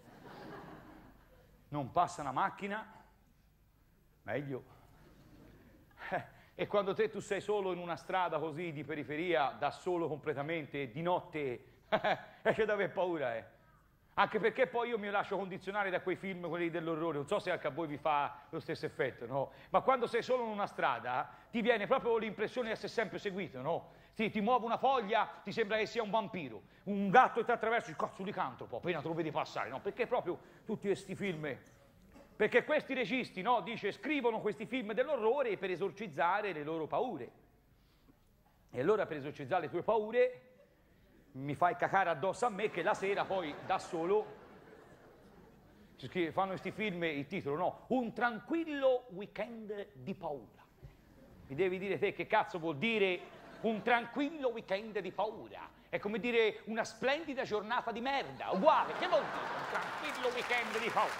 Non passa una macchina, meglio. Eh, e quando te tu sei solo in una strada così di periferia, da solo completamente, di notte, è che da aver paura, eh. Anche perché poi io mi lascio condizionare da quei film, quelli dell'orrore, non so se anche a voi vi fa lo stesso effetto, no? Ma quando sei solo in una strada, ti viene proprio l'impressione di essere sempre seguito, no? Ti, ti muove una foglia, ti sembra che sia un vampiro, un gatto che ti attraversa, il cazzo di cantropo, appena te lo vedi passare, no? Perché proprio tutti questi film, perché questi registi, no? Dice, scrivono questi film dell'orrore per esorcizzare le loro paure. E allora per esorcizzare le tue paure mi fai cacare addosso a me che la sera poi da solo fanno questi film, il titolo, no? Un tranquillo weekend di paura. Mi devi dire te che cazzo vuol dire un tranquillo weekend di paura? È come dire una splendida giornata di merda, uguale, che vuol dire un tranquillo weekend di paura?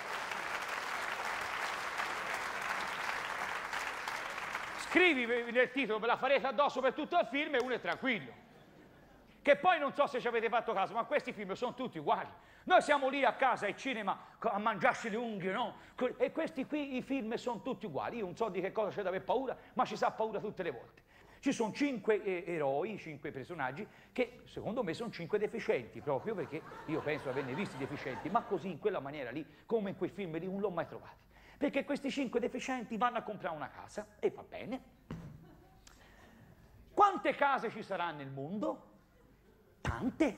Scrivi nel titolo, ve la farete addosso per tutto il film e uno è tranquillo. Che poi non so se ci avete fatto caso, ma questi film sono tutti uguali. Noi siamo lì a casa al cinema a mangiarci le unghie, no? E questi qui, i film, sono tutti uguali. Io non so di che cosa c'è da aver paura, ma ci sa paura tutte le volte. Ci sono cinque eh, eroi, cinque personaggi, che secondo me sono cinque deficienti, proprio perché io penso di averne visti deficienti, ma così, in quella maniera lì, come in quei film lì, non l'ho mai trovati. Perché questi cinque deficienti vanno a comprare una casa, e va bene. Quante case ci saranno nel mondo? Tante.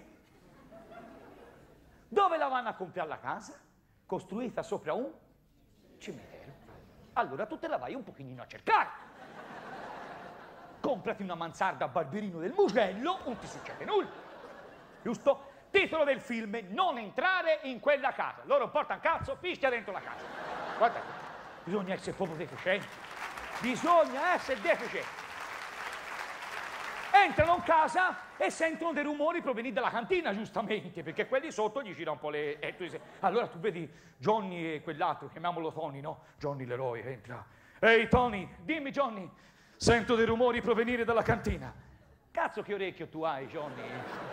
Dove la vanno a comprare la casa? Costruita sopra un cimitero. Allora tu te la vai un pochino a cercare. Comprati una mansarda a Barberino del Mugello, non ti succede nulla. Giusto? Titolo del film, non entrare in quella casa. Loro portano cazzo, fischia dentro la casa. Guarda, bisogna essere proprio deficienti. Bisogna essere deficienti. Entrano in casa e sentono dei rumori provenienti dalla cantina, giustamente, perché quelli sotto gli gira un po' le... E tu dici, allora tu vedi Johnny e quell'altro, chiamiamolo Tony, no? Johnny l'eroe, entra. Ehi Tony, dimmi Johnny, sento dei rumori provenire dalla cantina. Cazzo che orecchio tu hai, Johnny?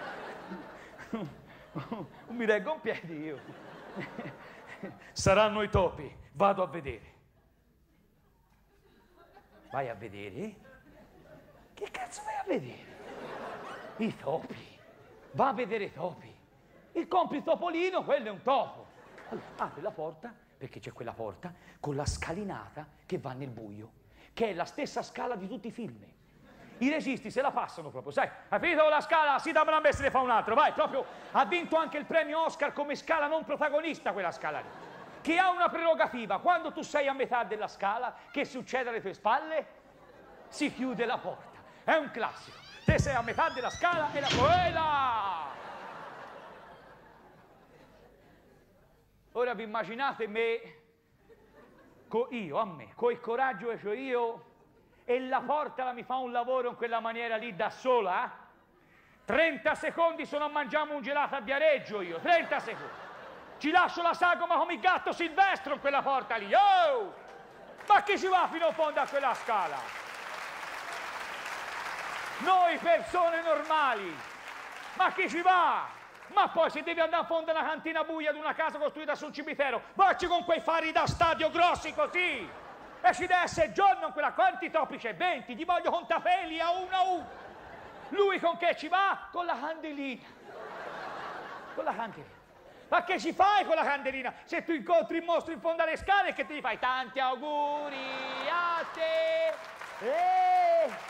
Non mi reggo in piedi io. Saranno i topi, vado a vedere. Vai a vedere? Che cazzo vai a vedere? I topi. Va a vedere i topi. Il compri il topolino, quello è un topo. Allora, apri la porta, perché c'è quella porta, con la scalinata che va nel buio, che è la stessa scala di tutti i film. I registi se la passano proprio, sai? Hai finito la scala? Sì, dammela a me, se ne fa un altro, vai, proprio. Ha vinto anche il premio Oscar come scala non protagonista, quella scala lì. Che ha una prerogativa. Quando tu sei a metà della scala, che succede alle tue spalle? Si chiude la porta. È un classico. Te sei a metà della scala e la quella. Ora vi immaginate me, co io, a me, con il coraggio che ho io, e la porta la mi fa un lavoro in quella maniera lì da sola? trenta secondi sono a mangiare un gelato a Viareggio io, trenta secondi. Ci lascio la sagoma come il gatto Silvestro in quella porta lì. Oh! Ma chi ci va fino in fondo a quella scala? Noi persone normali, ma chi ci va? Ma poi se devi andare a fondo a una cantina buia di una casa costruita sul cimitero, vacci con quei fari da stadio grossi così! E ci deve essere giorno in quella, quanti topi c'è? venti, gli voglio contapeli a uno a uno! Lui con che ci va? Con la candelina! Con la candelina! Ma che ci fai con la candelina? Se tu incontri il mostro in fondo alle scale, che ti fai? Tanti auguri a te! Eh!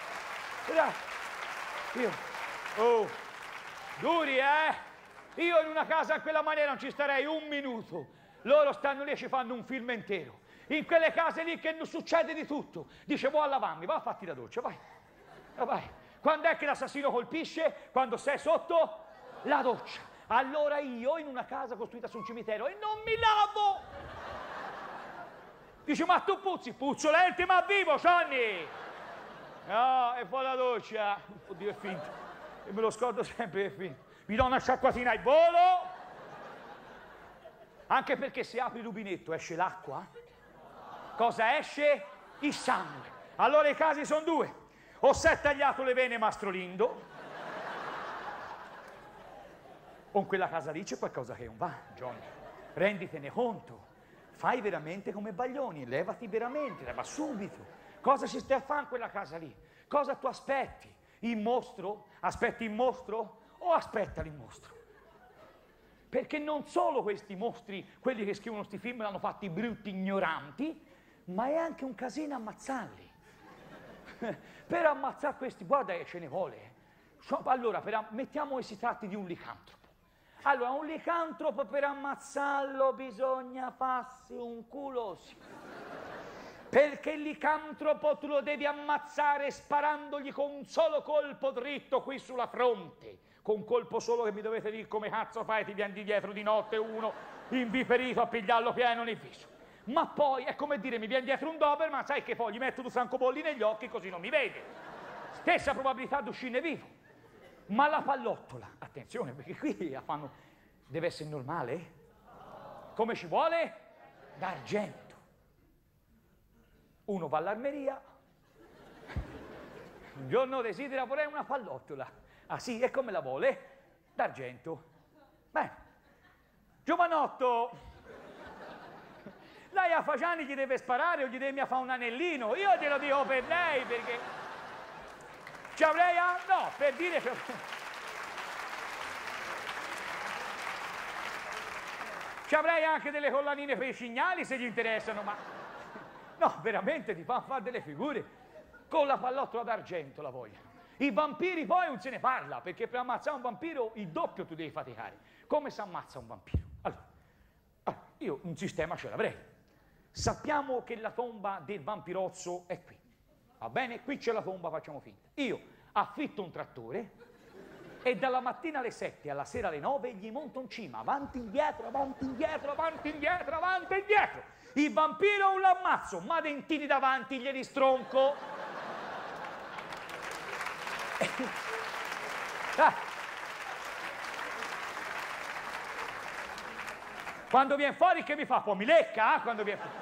Io, oh, duri, eh? Io in una casa in quella maniera non ci starei un minuto. Loro stanno lì e ci fanno un film intero. In quelle case lì che non succede di tutto. Dice, vuoi a lavarmi, va a farti la doccia, vai. Vai. Quando è che l'assassino colpisce? Quando sei sotto la doccia. Allora io in una casa costruita su un cimitero e non mi lavo. Dice, ma tu puzzi, puzzolenti ma vivo, Johnny! No, e poi la doccia. Oddio, è finto. E me lo scordo sempre, è finto. Mi do una sciacquatina al volo. Anche perché se apri il rubinetto esce l'acqua. Cosa esce? Il sangue. Allora i casi sono due. O si è tagliato le vene Mastro Lindo, o in quella casa lì c'è qualcosa che non va, Johnny. Renditene conto. Fai veramente come Baglioni, levati veramente, leva subito. Cosa ci stai a fare in quella casa lì? Cosa tu aspetti? Il mostro? Aspetti il mostro? O aspetta il mostro? Perché non solo questi mostri, quelli che scrivono questi film, l'hanno fatti brutti, ignoranti, ma è anche un casino ammazzarli. Per ammazzare questi, guarda che ce ne vuole. Allora, per, mettiamo che si tratti di un licantropo. Allora, un licantropo per ammazzarlo bisogna farsi un culo. Perché il licantropo tu lo devi ammazzare sparandogli con un solo colpo dritto qui sulla fronte. Con un colpo solo che mi dovete dire come cazzo fai, ti vieni di dietro di notte uno inviperito a pigliarlo pieno nel viso. Ma poi è come dire mi viene dietro un Doberman, sai che poi gli metto due francobolli negli occhi così non mi vede. Stessa probabilità di uscirne vivo. Ma la pallottola, attenzione perché qui la fanno, deve essere normale? Come ci vuole? D'argento. Uno va all'armeria, un giorno desidera pure una pallottola. Ah sì, e come la vuole? D'argento. Beh, giovanotto, lei a Fagiani gli deve sparare o gli deve fare un anellino? Io glielo dico per lei perché ci avrei a... no, per dire che... ci avrei anche delle collanine per i cignali se gli interessano, ma no, veramente ti fanno fare delle figure con la pallottola d'argento la vogliono. I vampiri poi non se ne parla, perché per ammazzare un vampiro il doppio tu devi faticare. Come si ammazza un vampiro? Allora, allora io un sistema ce l'avrei. Sappiamo che la tomba del vampirozzo è qui, va bene? Qui c'è la tomba, facciamo finta. Io affitto un trattore e dalla mattina alle sette alla sera alle nove gli monto in cima, avanti, indietro, avanti, indietro, avanti, indietro, avanti, indietro. Il vampiro non l'ammazzo, ma dentini davanti glieli stronco. Ah. Quando viene fuori che mi fa? Poi mi lecca, eh, quando viene fuori.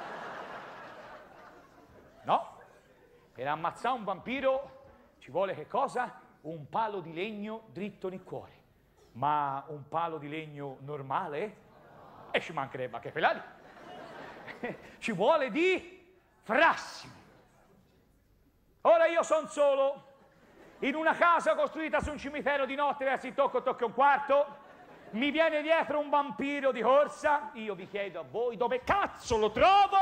No, per ammazzare un vampiro ci vuole che cosa? Un palo di legno dritto nel cuore. Ma un palo di legno normale? E ci mancherebbe anche pelati. Ci vuole di frassino. Ora io sono solo in una casa costruita su un cimitero di notte verso il tocco tocco un quarto, mi viene dietro un vampiro di corsa, io vi chiedo a voi dove cazzo lo trovo?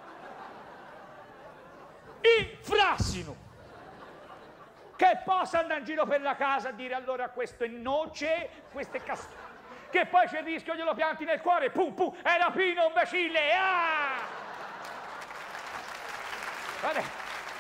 Il frassino, che possa andare in giro per la casa a dire allora questo è noce, questo è castello, che poi c'è il rischio glielo pianti nel cuore, pum pum, è rapino imbecille, ah! Guarda.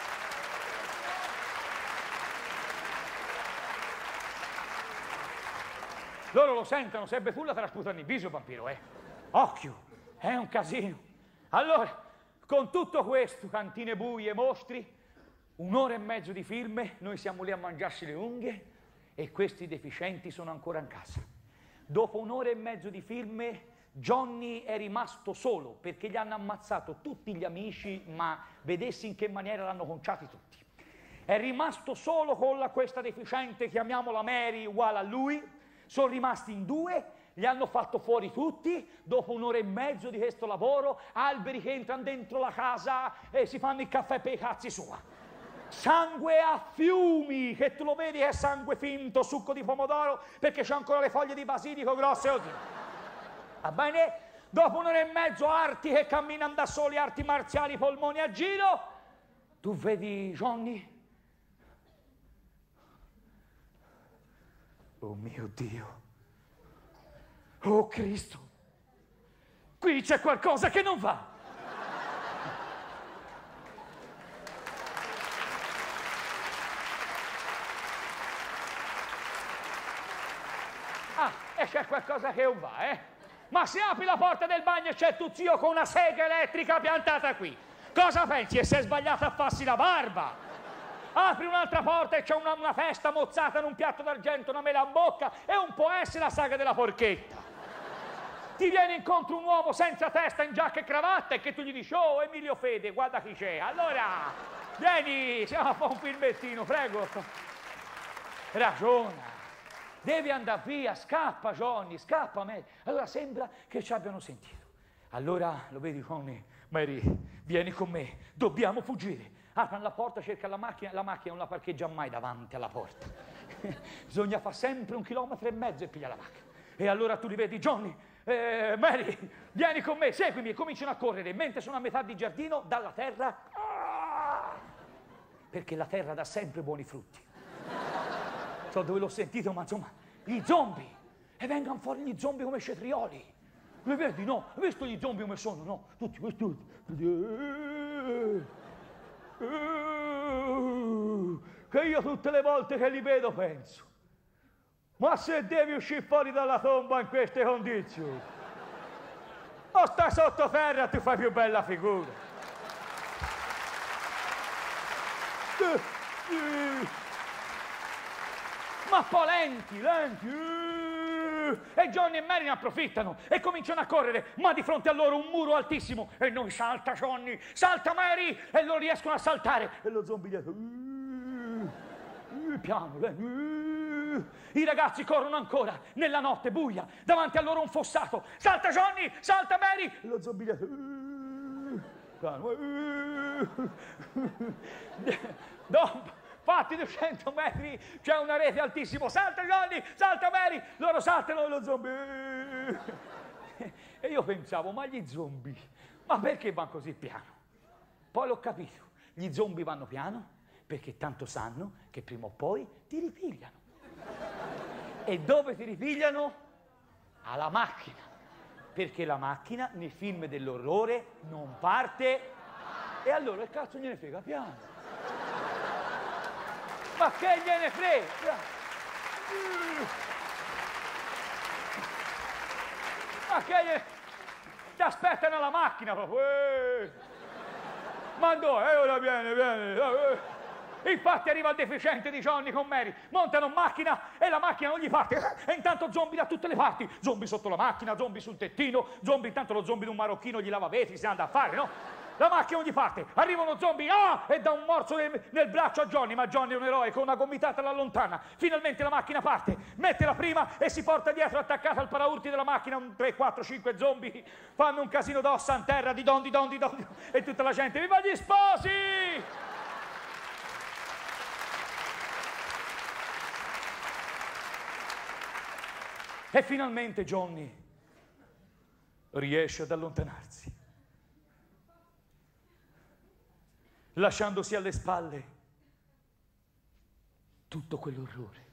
Loro lo sentono, se befulla te la sputano in viso il vampiro, eh. Occhio, è un casino. Allora, con tutto questo, cantine buie, mostri, un'ora e mezzo di film, noi siamo lì a mangiarsi le unghie e questi deficienti sono ancora in casa. Dopo un'ora e mezzo di film, Johnny è rimasto solo perché gli hanno ammazzato tutti gli amici, ma vedessi in che maniera l'hanno conciati tutti. È rimasto solo con la, questa deficiente, chiamiamola Mary, uguale a lui. Sono rimasti in due, li hanno fatto fuori tutti, dopo un'ora e mezzo di questo lavoro, alberi che entrano dentro la casa e si fanno il caffè per i cazzi sua. Sangue a fiumi, che tu lo vedi che è sangue finto, succo di pomodoro, perché c'è ancora le foglie di basilico grosse così. Va bene? Dopo un'ora e mezzo arti che camminano da soli, arti marziali, polmoni a giro, tu vedi Johnny? Oh mio Dio, oh Cristo, qui c'è qualcosa che non va. c'è qualcosa che non va, eh? Ma se apri la porta del bagno e c'è tuo zio con una sega elettrica piantata qui, cosa pensi? E sei sbagliato a farsi la barba? Apri un'altra porta e c'è una, una festa mozzata in un piatto d'argento, una mela in bocca, e un può essere la saga della porchetta. Ti viene incontro un uomo senza testa in giacca e cravatta e che tu gli dici: oh Emilio Fede, guarda chi c'è. Allora, vieni, siamo a fare un filmettino, prego. Ragiona. Devi andare via, scappa Johnny, scappa Mary. Allora sembra che ci abbiano sentito. Allora lo vedi con Mary, vieni con me, dobbiamo fuggire. Aprono la porta, cerca la macchina, la macchina non la parcheggia mai davanti alla porta. Bisogna fare sempre un chilometro e mezzo e piglia la macchina. E allora tu li vedi, Johnny, eh, Mary, vieni con me, seguimi, e cominciano a correre. Mentre sono a metà di giardino, dalla terra, ah, perché la terra dà sempre buoni frutti. So dove l'ho sentito, ma insomma, gli zombie, e vengono fuori gli zombie come cetrioli. Li vedi, no? Hai visto gli zombie come sono, no? Tutti questi... che io tutte le volte che li vedo penso: ma se devi uscire fuori dalla tomba in queste condizioni, o stai sottoterra, tu fai più bella figura. Ma poi lenti, lenti. E Johnny e Mary ne approfittano e cominciano a correre, ma di fronte a loro un muro altissimo, e noi: salta Johnny, salta Mary, e loro riescono a saltare, e lo zombie dietro, piano, lento. I ragazzi corrono ancora nella notte buia, davanti a loro un fossato: salta Johnny, salta Mary, e lo zombie dietro, piano. Dopo fatti duecento metri, c'è una rete altissima, salta Johnny, salta Mary, loro saltano e lo zombie. E io pensavo: ma gli zombie, ma perché vanno così piano? Poi l'ho capito, gli zombie vanno piano perché tanto sanno che prima o poi ti ripigliano. E dove ti ripigliano? Alla macchina, perché la macchina nei film dell'orrore non parte, e allora che cazzo gliene frega, piano. Ma che gliene frega? Ma che gliene... ti aspettano alla macchina proprio. Eh. Ma dove? Eh, ora viene, viene. Eh. Infatti arriva il deficiente di Johnny con Mary, montano in macchina e la macchina non gli parte. E intanto zombie da tutte le parti. Zombie sotto la macchina, zombie sul tettino, zombie, intanto lo zombie di un marocchino gli lava vetri, si anda a fare, no? La macchina non gli parte, arriva uno zombie, ah, e dà un morso nel, nel braccio a Johnny, ma Johnny è un eroe, con una gomitata la lontana. Finalmente la macchina parte, mette la prima e si porta dietro attaccata al paraurti della macchina un tre, quattro, cinque zombie, fanno un casino d'ossa in terra, di don, di don, di don, e tutta la gente: viva gli sposi! E finalmente Johnny riesce ad allontanarsi, lasciandosi alle spalle tutto quell'orrore.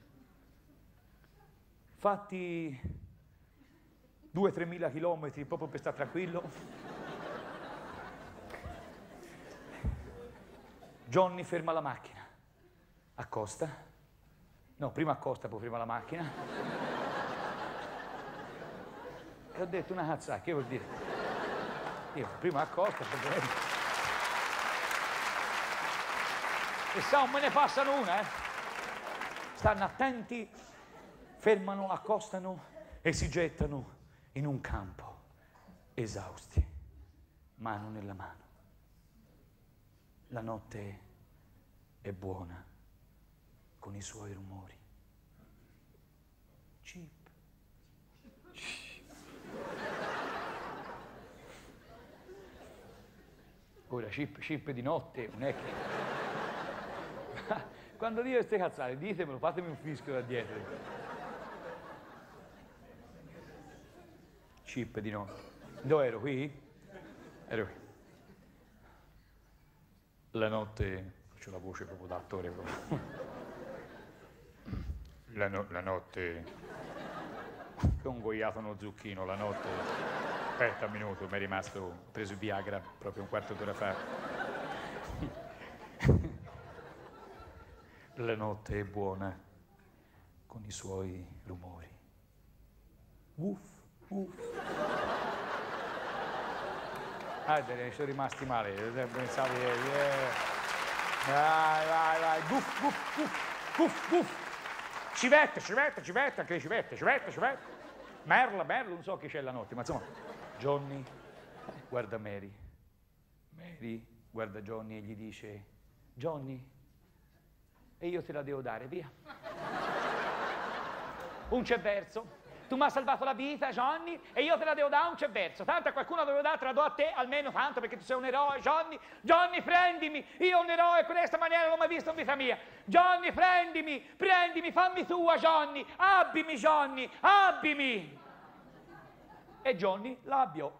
Fatti due o tremila chilometri proprio per stare tranquillo, Johnny ferma la macchina, accosta, no, prima accosta, poi ferma la macchina. E ho detto una cazzata, che vuol dire? Io prima accosta, poi... E sa, non me ne passano una, eh? Stanno attenti, fermano, accostano e si gettano in un campo, esausti, mano nella mano. La notte è buona, con i suoi rumori. Chip. Ora, chip, chip di notte, non è che... Quando dite queste cazzate, ditemelo, fatemi un fischio da dietro. Chip di notte. Dove ero? Qui? Ero qui. La notte... C'ho la voce proprio da attore proprio. La, no, la notte... Che ho ingoiato uno zucchino, la notte... Aspetta un minuto, mi è rimasto... Ho preso il Viagra proprio un quarto d'ora fa. La notte è buona con i suoi rumori. uff, uff. Ah, ne sono rimasti male, pensavo che... Yeah. Vai, vai, vai, guff, guff, guff, guff, guff. Civetta, civetta, civetta, anche le civette, civetta, civetta. Merla, merla, non so chi c'è la notte, ma insomma... Johnny guarda Mary. Mary guarda Johnny e gli dice: Johnny, e io te la devo dare, via. Un c'è verso. Tu mi hai salvato la vita, Johnny, e io te la devo dare, un c'è verso. Tanto a qualcuno devo dare, te la do a te, almeno tanto, perché tu sei un eroe, Johnny. Johnny, prendimi, io un eroe, in questa maniera non l'ho mai visto in vita mia. Johnny, prendimi, prendimi, fammi tua, Johnny. Abbimi, Johnny, abbimi. E Johnny l'abbiò.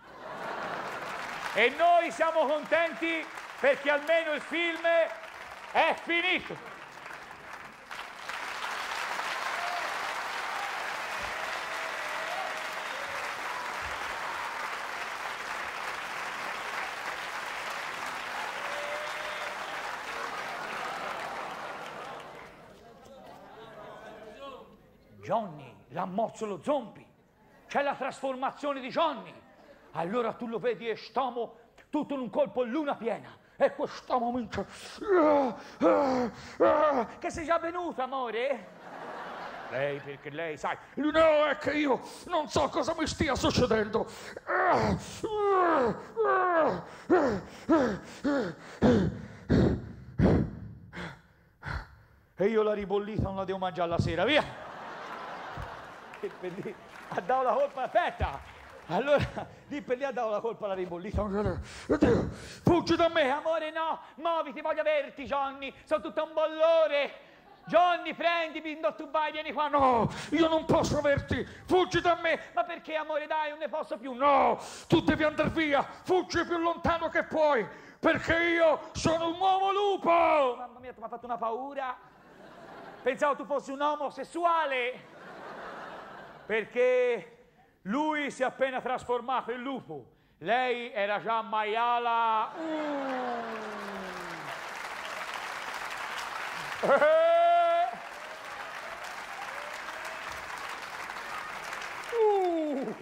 E noi siamo contenti perché almeno il film è finito. Johnny l'ammozza lo zombie, c'è la trasformazione di Johnny. Allora tu lo vedi e stiamo tutto in un colpo in luna piena. E quest'uomo minchia. Che sei già venuto, amore? Lei, perché lei, sai, no, è che io non so cosa mi stia succedendo. E io la ribollita non la devo mangiare la sera, via. E per lì ha dato la colpa, aspetta. Allora, lì per lì ha dato la colpa alla ribollita. Oddio, fuggi da me, amore, no, muoviti, voglio averti, Johnny, sono tutto un bollore. Johnny, prendimi, non tu vai, vieni qua. No, io non posso averti, fuggi da me. Ma perché, amore, dai, non ne posso più. No, tu devi andare via, fuggi più lontano che puoi, perché io sono un uomo lupo. Mamma mia, tu mi hai fatto una paura. Pensavo tu fossi un omosessuale, perché lui si è appena trasformato in lupo. Lei era già maiala. Uh. Uh.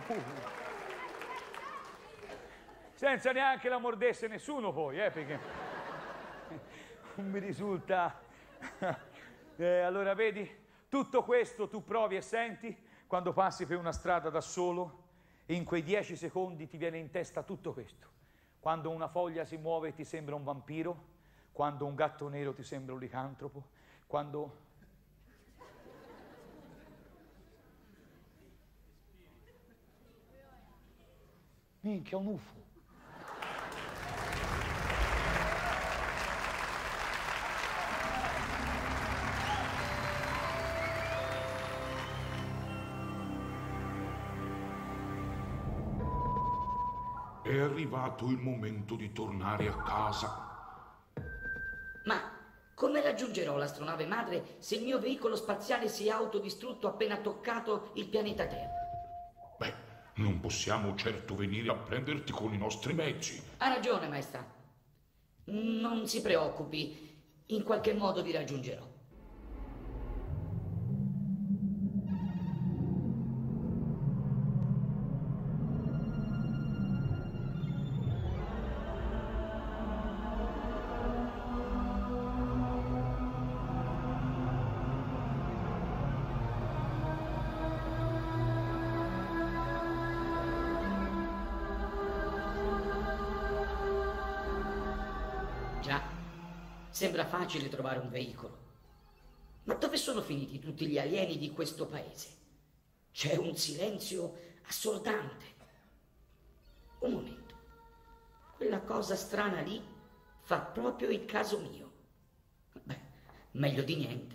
Senza neanche la mordesse nessuno poi, eh, perché non mi risulta. Eh, allora vedi, tutto questo tu provi e senti quando passi per una strada da solo e in quei dieci secondi ti viene in testa tutto questo. Quando una foglia si muove e ti sembra un vampiro, quando un gatto nero ti sembra un licantropo, quando... Minchia, un U F O. È arrivato il momento di tornare a casa. Ma come raggiungerò l'astronave madre se il mio veicolo spaziale si è autodistrutto appena toccato il pianeta Terra? Beh, non possiamo certo venire a prenderti con i nostri mezzi. Ha ragione, maestà. Non si preoccupi, in qualche modo vi raggiungerò. Sembra facile trovare un veicolo. Ma dove sono finiti tutti gli alieni di questo paese? C'è un silenzio assordante. Un momento. Quella cosa strana lì fa proprio il caso mio. Beh, meglio di niente.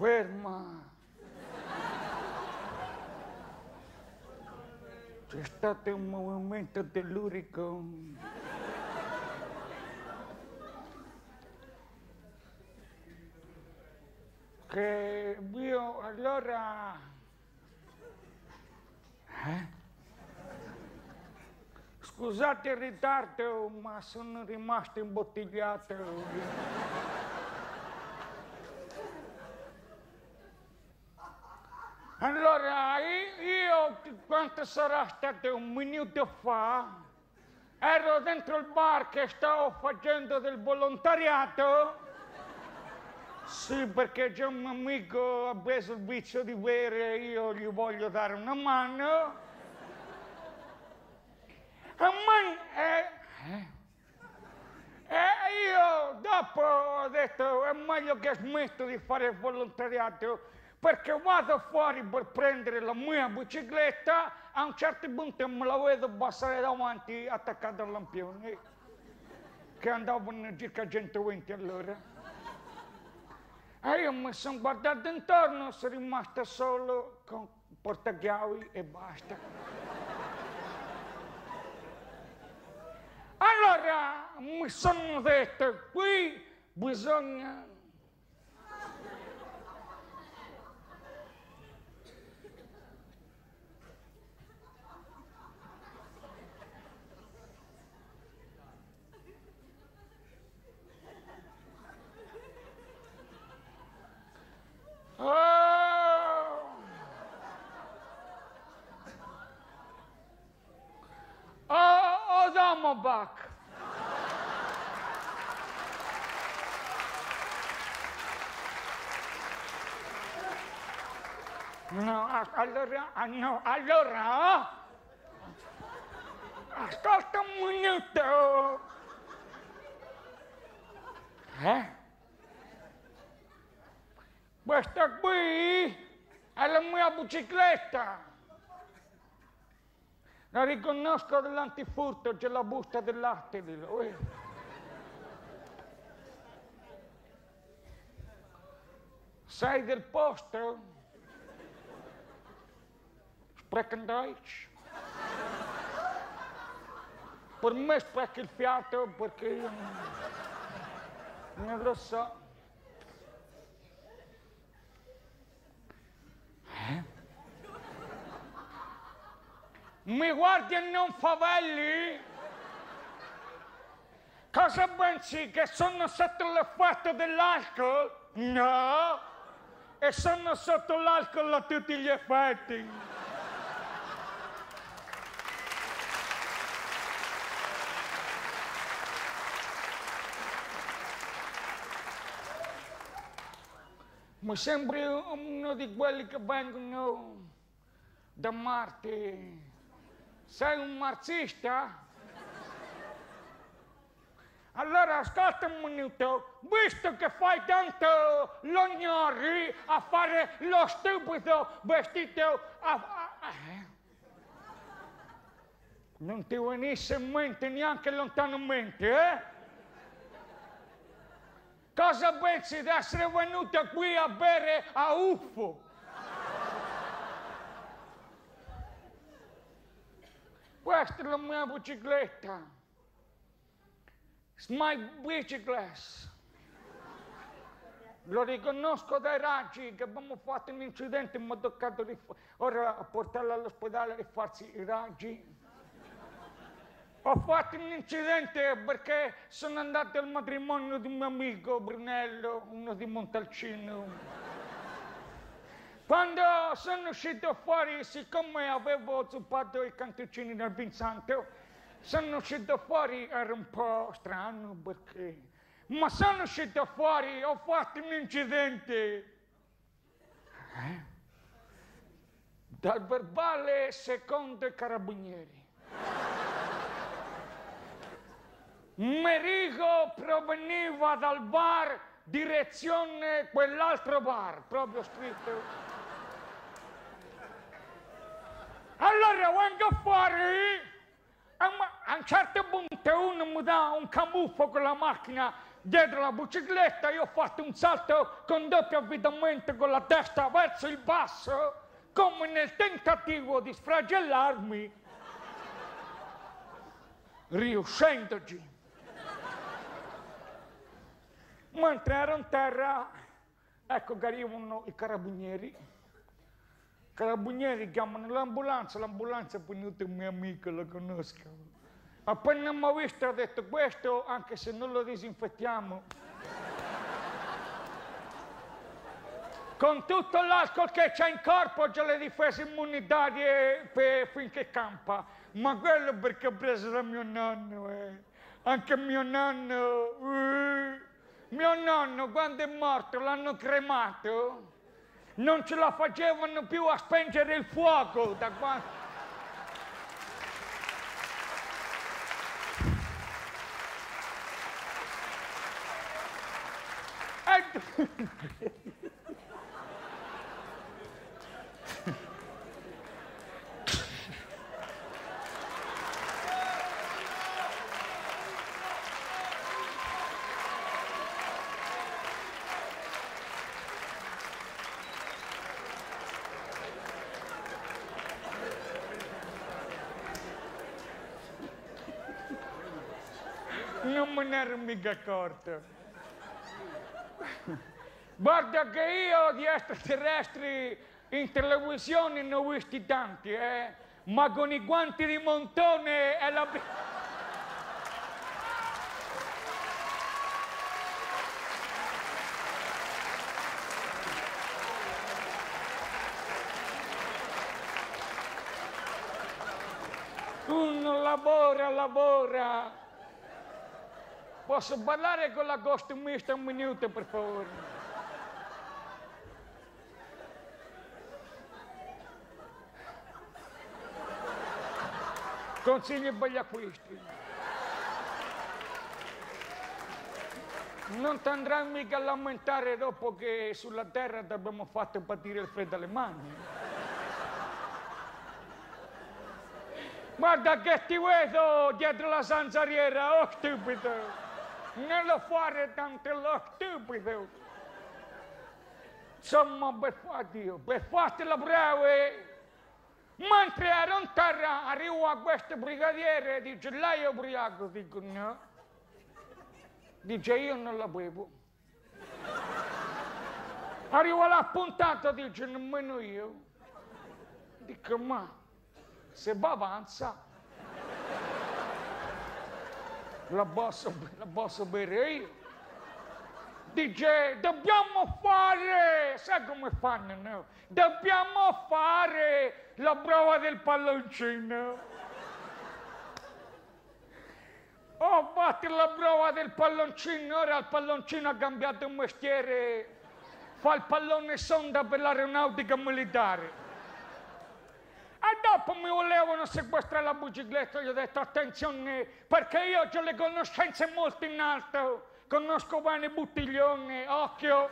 ferma. C'è stato un movimento tellurico. Che io allora... Eh? Scusate il ritardo, ma sono rimasto imbottigliato. Allora, io, quanto sarà stato un minuto fa, ero dentro il bar che stavo facendo del volontariato. Sì, perché c'è un amico ha preso il vizio di bere e io gli voglio dare una mano. A me, eh, eh, e io dopo ho detto è meglio che smetto di fare il volontariato perché vado fuori per prendere la mia bicicletta, a un certo punto me la vedo passare davanti attaccata al lampione, che andavano circa centoventi all'ora. E io mi sono guardato intorno, sono rimasto solo con portachiavi e basta. Allora mi sono detto, qui bisogna... Oh! Oh, Odomovac! No, allora, no, allora, ascolta un minuto. Eh? Questa qui è la mia bicicletta. La riconosco dell'antifurto, c'è la busta del latte lì. Sei del posto? Sprechen Deutsch? Per me sprechi il fiato perché io non, non lo so. Eh? Mi guardi e non favelli? Cosa pensi che sono sotto l'effetto dell'alcol? No! E sono sotto l'alcol a tutti gli effetti. Mi sembri uno di quelli che vengono da Marte. Sei un marxista? Allora ascolta un minuto, visto che fai tanto lo gnori a fare lo stupido vestito a... a, a eh? Non ti venisse in mente neanche lontanamente, eh? Cosa pensi di essere venuto qui a bere a uffo? Questa è la mia bicicletta. It's my bicicletta. Lo riconosco dai raggi che abbiamo fatto un incidente e mi ha toccato ora portarla all'ospedale e farsi i raggi. Ho fatto un incidente perché sono andato al matrimonio di un mio amico, Brunello, uno di Montalcino. Quando sono uscito fuori, siccome avevo zuppato i cantuccini nel vin santo, sono uscito fuori, era un po' strano perché... Ma sono uscito fuori, ho fatto un incidente. Eh? Dal verbale secondo i carabinieri. Merigo proveniva dal bar, direzione quell'altro bar, proprio scritto. Allora vengo fuori, a un certo punto uno mi dà un camuffo con la macchina, dietro la bicicletta, io ho fatto un salto con doppio avvitamento con la testa verso il basso, come nel tentativo di sfragellarmi, riuscendoci. Mentre ero in terra, ecco che arrivano i carabinieri. I carabinieri chiamano l'ambulanza, l'ambulanza è venuta un mio amico, lo conosco. Appena mi ha visto ha detto questo, anche se non lo disinfettiamo, con tutto l'alcol che c'è in corpo c'è le difese immunitarie per, finché campa. Ma quello perché ho preso da mio nonno, eh. Anche mio nonno... Eh. Mio nonno, quando è morto, l'hanno cremato, non ce la facevano più a spengere il fuoco da quando... E... Non me ne ero mica accorto. Guarda che io di extraterrestri in televisione ne ho visti tanti, eh? Ma con i guanti di Montone è la... Uno lavora, lavora. Posso parlare con la costumista un minuto, per favore? Consigli per gli acquisti. Non ti andrai mica a lamentare dopo che sulla terra ti abbiamo fatto patire il freddo alle mani. Guarda che ti vedo dietro la zanzariera, oh stupido! Non lo fare tanto lo stupido. Insomma, per farti, per farti la breve, mentre ero in terra, arrivo a questo brigadiere e dice, lei è ubriaco? Dico, no. Dice, io non la bevo. Arrivo all'appuntato, dice, nemmeno io. Dico, ma se va avanza, la posso, la posso bere io. Dice, dobbiamo fare, sai come fanno, no? Dobbiamo fare la prova del palloncino. Ho fatto la prova del palloncino, ora il palloncino ha cambiato mestiere, fa il pallone sonda per l'aeronautica militare. E dopo mi volevano sequestrare la bicicletta, gli ho detto attenzione, perché io ho le conoscenze molto in alto, conosco bene Buttiglione, occhio.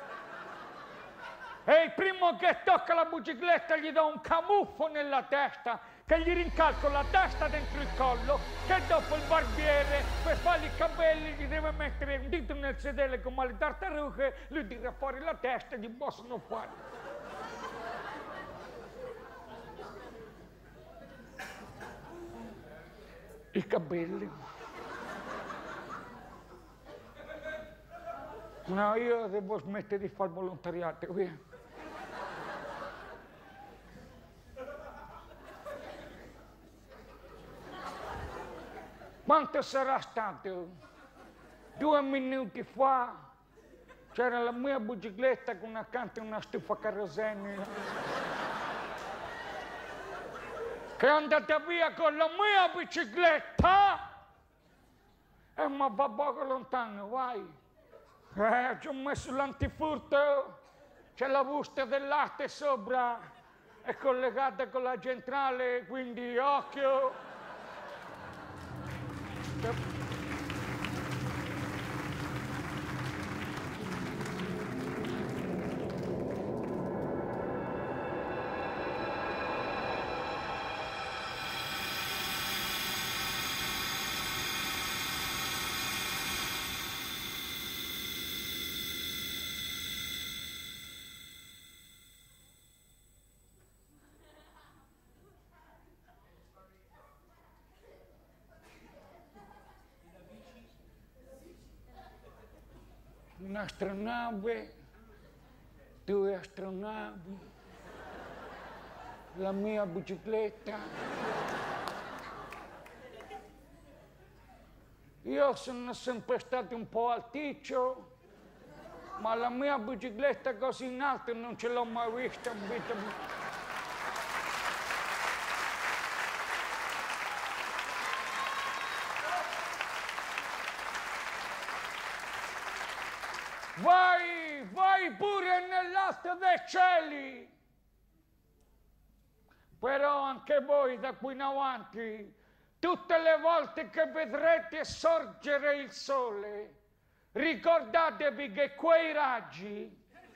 E il primo che tocca la bicicletta gli do un camuffo nella testa, che gli rincalco la testa dentro il collo, che dopo il barbiere, per fargli i capelli, gli deve mettere un dito nel sedere come le tartarughe, lui tira fuori la testa e gli possono fare. I capelli. No, io devo smettere di fare volontariato, via. Quanto sarà stato? Due minuti fa c'era la mia bicicletta con accanto una stufa carrosene che è andata via con la mia bicicletta e mi va poco lontano, vai. Eh, ci ho messo l'antifurto, c'è la busta del latte sopra, è collegata con la centrale, quindi occhio. un'astronave, due astronavi, la mia bicicletta. Io sono sempre stato un po' alticcio, ma la mia bicicletta così in alto non ce l'ho mai vista in vita mia. Vai, vai pure nell'alto dei cieli. Però anche voi da qui in avanti, tutte le volte che vedrete sorgere il sole, ricordatevi che quei raggi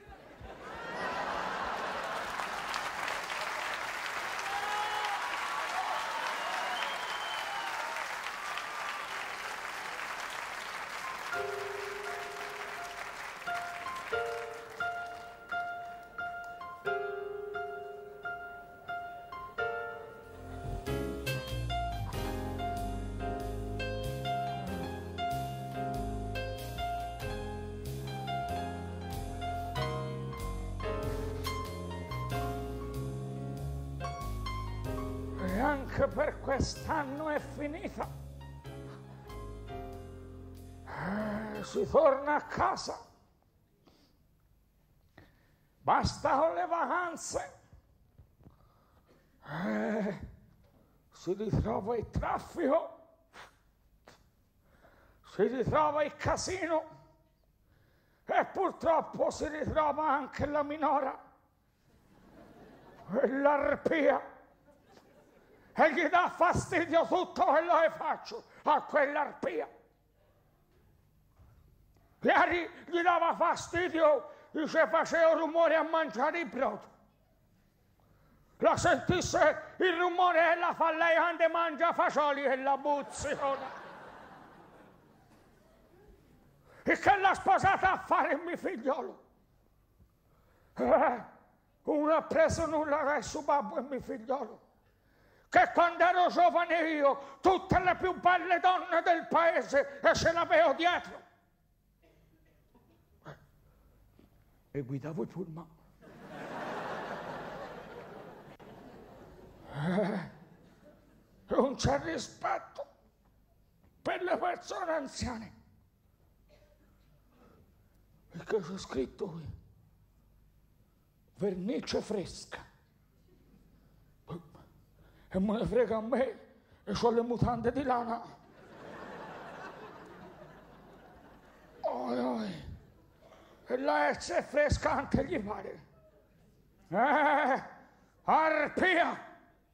anche per quest'anno è finita. Eh, si torna a casa. Basta con le vacanze. Eh, si ritrova il traffico, si ritrova il casino e purtroppo si ritrova anche la minora e l'arpia. E gli dà fastidio tutto quello che faccio a quell'arpia. Ieri gli dava fastidio, dice faceva rumore a mangiare il brodo. La sentisse il rumore che la fa lei quando mangia fagioli e la buziona. E che l'ha sposata a fare il mio figliolo. Eh, non ha preso nulla dal suo babbo e mio figliolo. Che quando ero giovane io, tutte le più belle donne del paese e ce l'avevo dietro. E guidavo il pullman. Eh, non c'è rispetto per le persone anziane. E che c'è scritto qui? Vernice fresca. E me ne frega a me, e ho le mutande di lana. Oi, oi. E la S è fresca anche gli pare. Eh, arpia!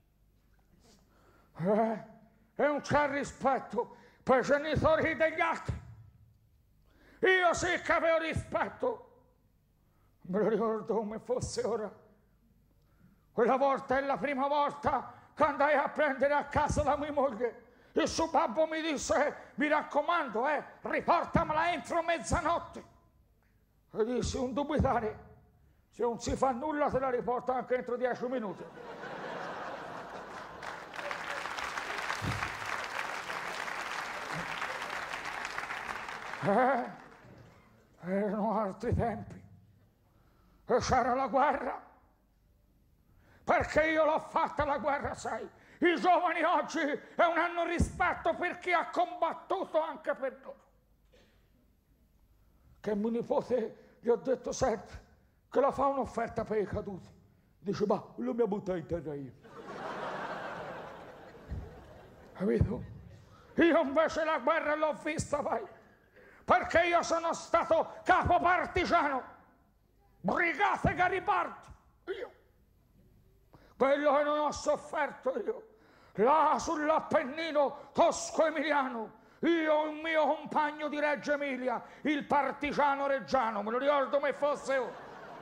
Eh, e non c'è rispetto per i genitori degli altri. Io sì che avevo rispetto. Me lo ricordo come fosse ora. Quella volta è la prima volta che andai a prendere a casa la mia moglie. Il suo babbo mi disse, mi raccomando, eh, riportamela entro mezzanotte. E dissi, non dubitare, se non si fa nulla te la riporta anche entro dieci minuti. Eh, erano altri tempi. E c'era la guerra. Perché io l'ho fatta la guerra, sai. I giovani oggi non hanno rispetto per chi ha combattuto anche per loro. Che mio nipote gli ho detto, senti, che la fa un'offerta per i caduti. Dice, ma lo mi ha buttato in terra io. Capito? Io invece la guerra l'ho vista, vai. Perché io sono stato capo partigiano. Brigate Garibaldi. Io. Quello che non ho sofferto io, là sull'Appennino tosco-emiliano, io e il mio compagno di Reggio Emilia, il partigiano reggiano, me lo ricordo come fosse ora.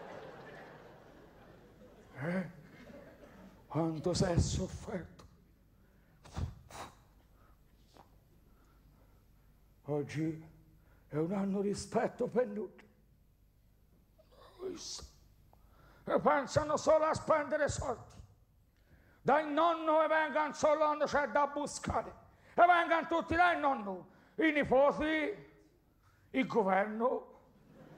Eh? Quanto si è sofferto. Oggi è un anno rispetto per tutti. E pensano solo a spendere soldi. Dal nonno e vengano solo quando c'è da buscare. E vengano tutti dal nonno. I nipoti, il governo,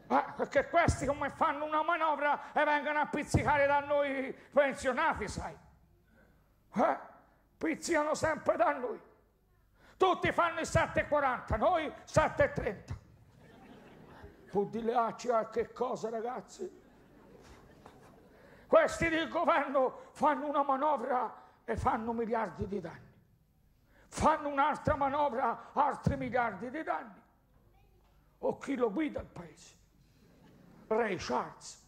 Eh, perché questi come fanno una manovra e vengono a pizzicare da noi pensionati, sai? Eh, pizzicano sempre da noi. Tutti fanno il sette e quaranta, noi sette e trenta. Può dire ah, che cosa, ragazzi? Questi del governo fanno una manovra e fanno miliardi di danni. Fanno un'altra manovra, altri miliardi di danni. O chi lo guida il paese? Ray Charles.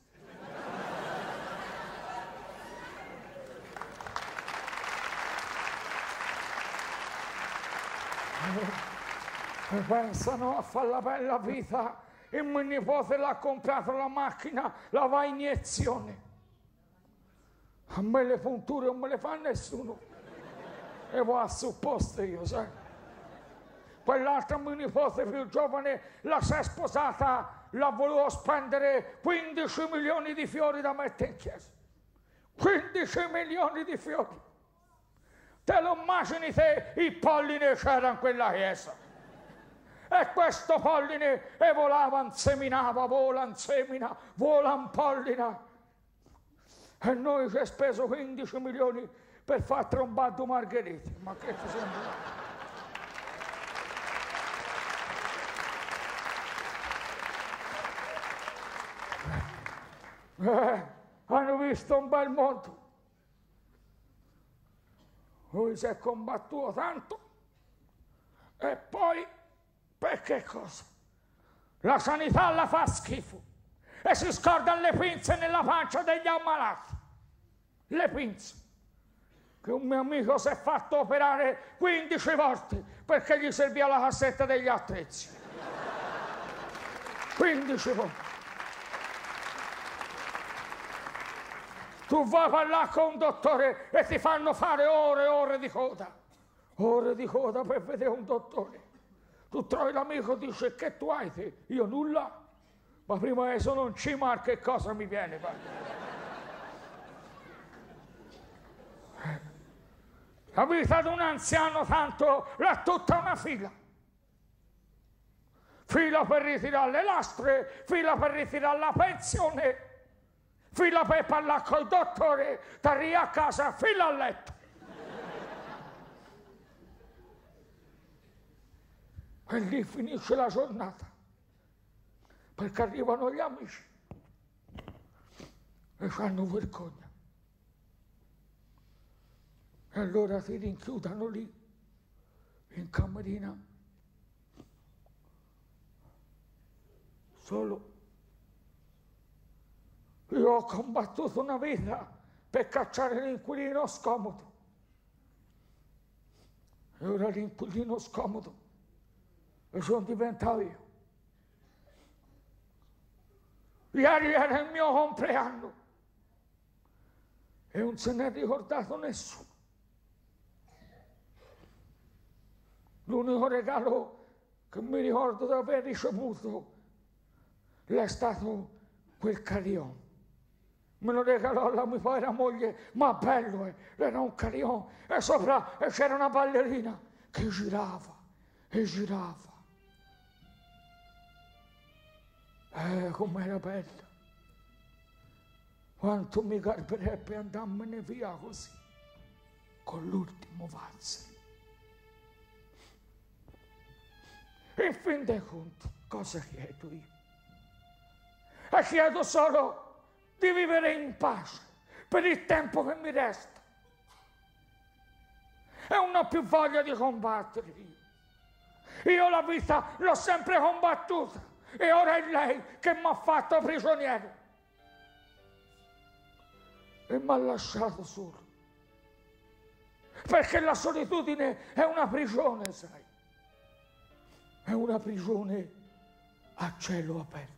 E pensano a fare la bella vita. Il mio nipote l'ha comprato la macchina, la va in iniezione. A me le punture non me le fa nessuno. E va a supposto io, sai. Quell'altro mio nipote più giovane, la si è sposata, la volevo spendere quindici milioni di fiori da mettere in chiesa. quindici milioni di fiori. Te lo immagini te il polline c'era in quella chiesa? E questo polline e volava, inseminava, vola, insemina, vola, impollina. E noi ci abbiamo speso quindici milioni per fare trombato margherite. Ma che ti sembra? Eh, hanno visto un bel mondo. Lui si è combattuto tanto e poi per che cosa? La sanità la fa schifo e si scordano le pinze nella pancia degli ammalati. Le pinze. Che un mio amico si è fatto operare quindici volte perché gli serviva la cassetta degli attrezzi. quindici volte. Tu vai a parlare con un dottore e ti fanno fare ore e ore di coda. Ore di coda per vedere un dottore. Tu trovi l'amico e dici che tu hai te? Io nulla. Ma prima che sono un cimar che cosa mi viene? La vita di un anziano tanto l'ha tutta una fila. Fila per ritirare le lastre, fila per ritirare la pensione, fila per parlare col dottore, t'arrivi a casa, fila a letto. E lì finisce la giornata, perché arrivano gli amici e fanno vergogna. E allora ti rinchiudono lì, in camerina, solo. Io ho combattuto una vita per cacciare l'inquilino scomodo. E ora l'inquilino scomodo e sono diventato io. Ieri era il mio compleanno e non se ne è ricordato nessuno. L'unico regalo che mi ricordo di aver ricevuto è stato quel carillon. Me lo regalò la mia povera moglie, ma bello, eh. Era un carillon e sopra c'era una ballerina che girava e girava. Eh, com'era bella. Quanto mi garberebbe andarmene via così, con l'ultimo valzer. In fin dei conti, cosa chiedo io? E chiedo solo di vivere in pace per il tempo che mi resta. E non ho più voglia di combattere io. Io la vita l'ho sempre combattuta e ora è lei che mi ha fatto prigioniero. E mi ha lasciato solo. Perché la solitudine è una prigione, sai. È una prigione a cielo aperto.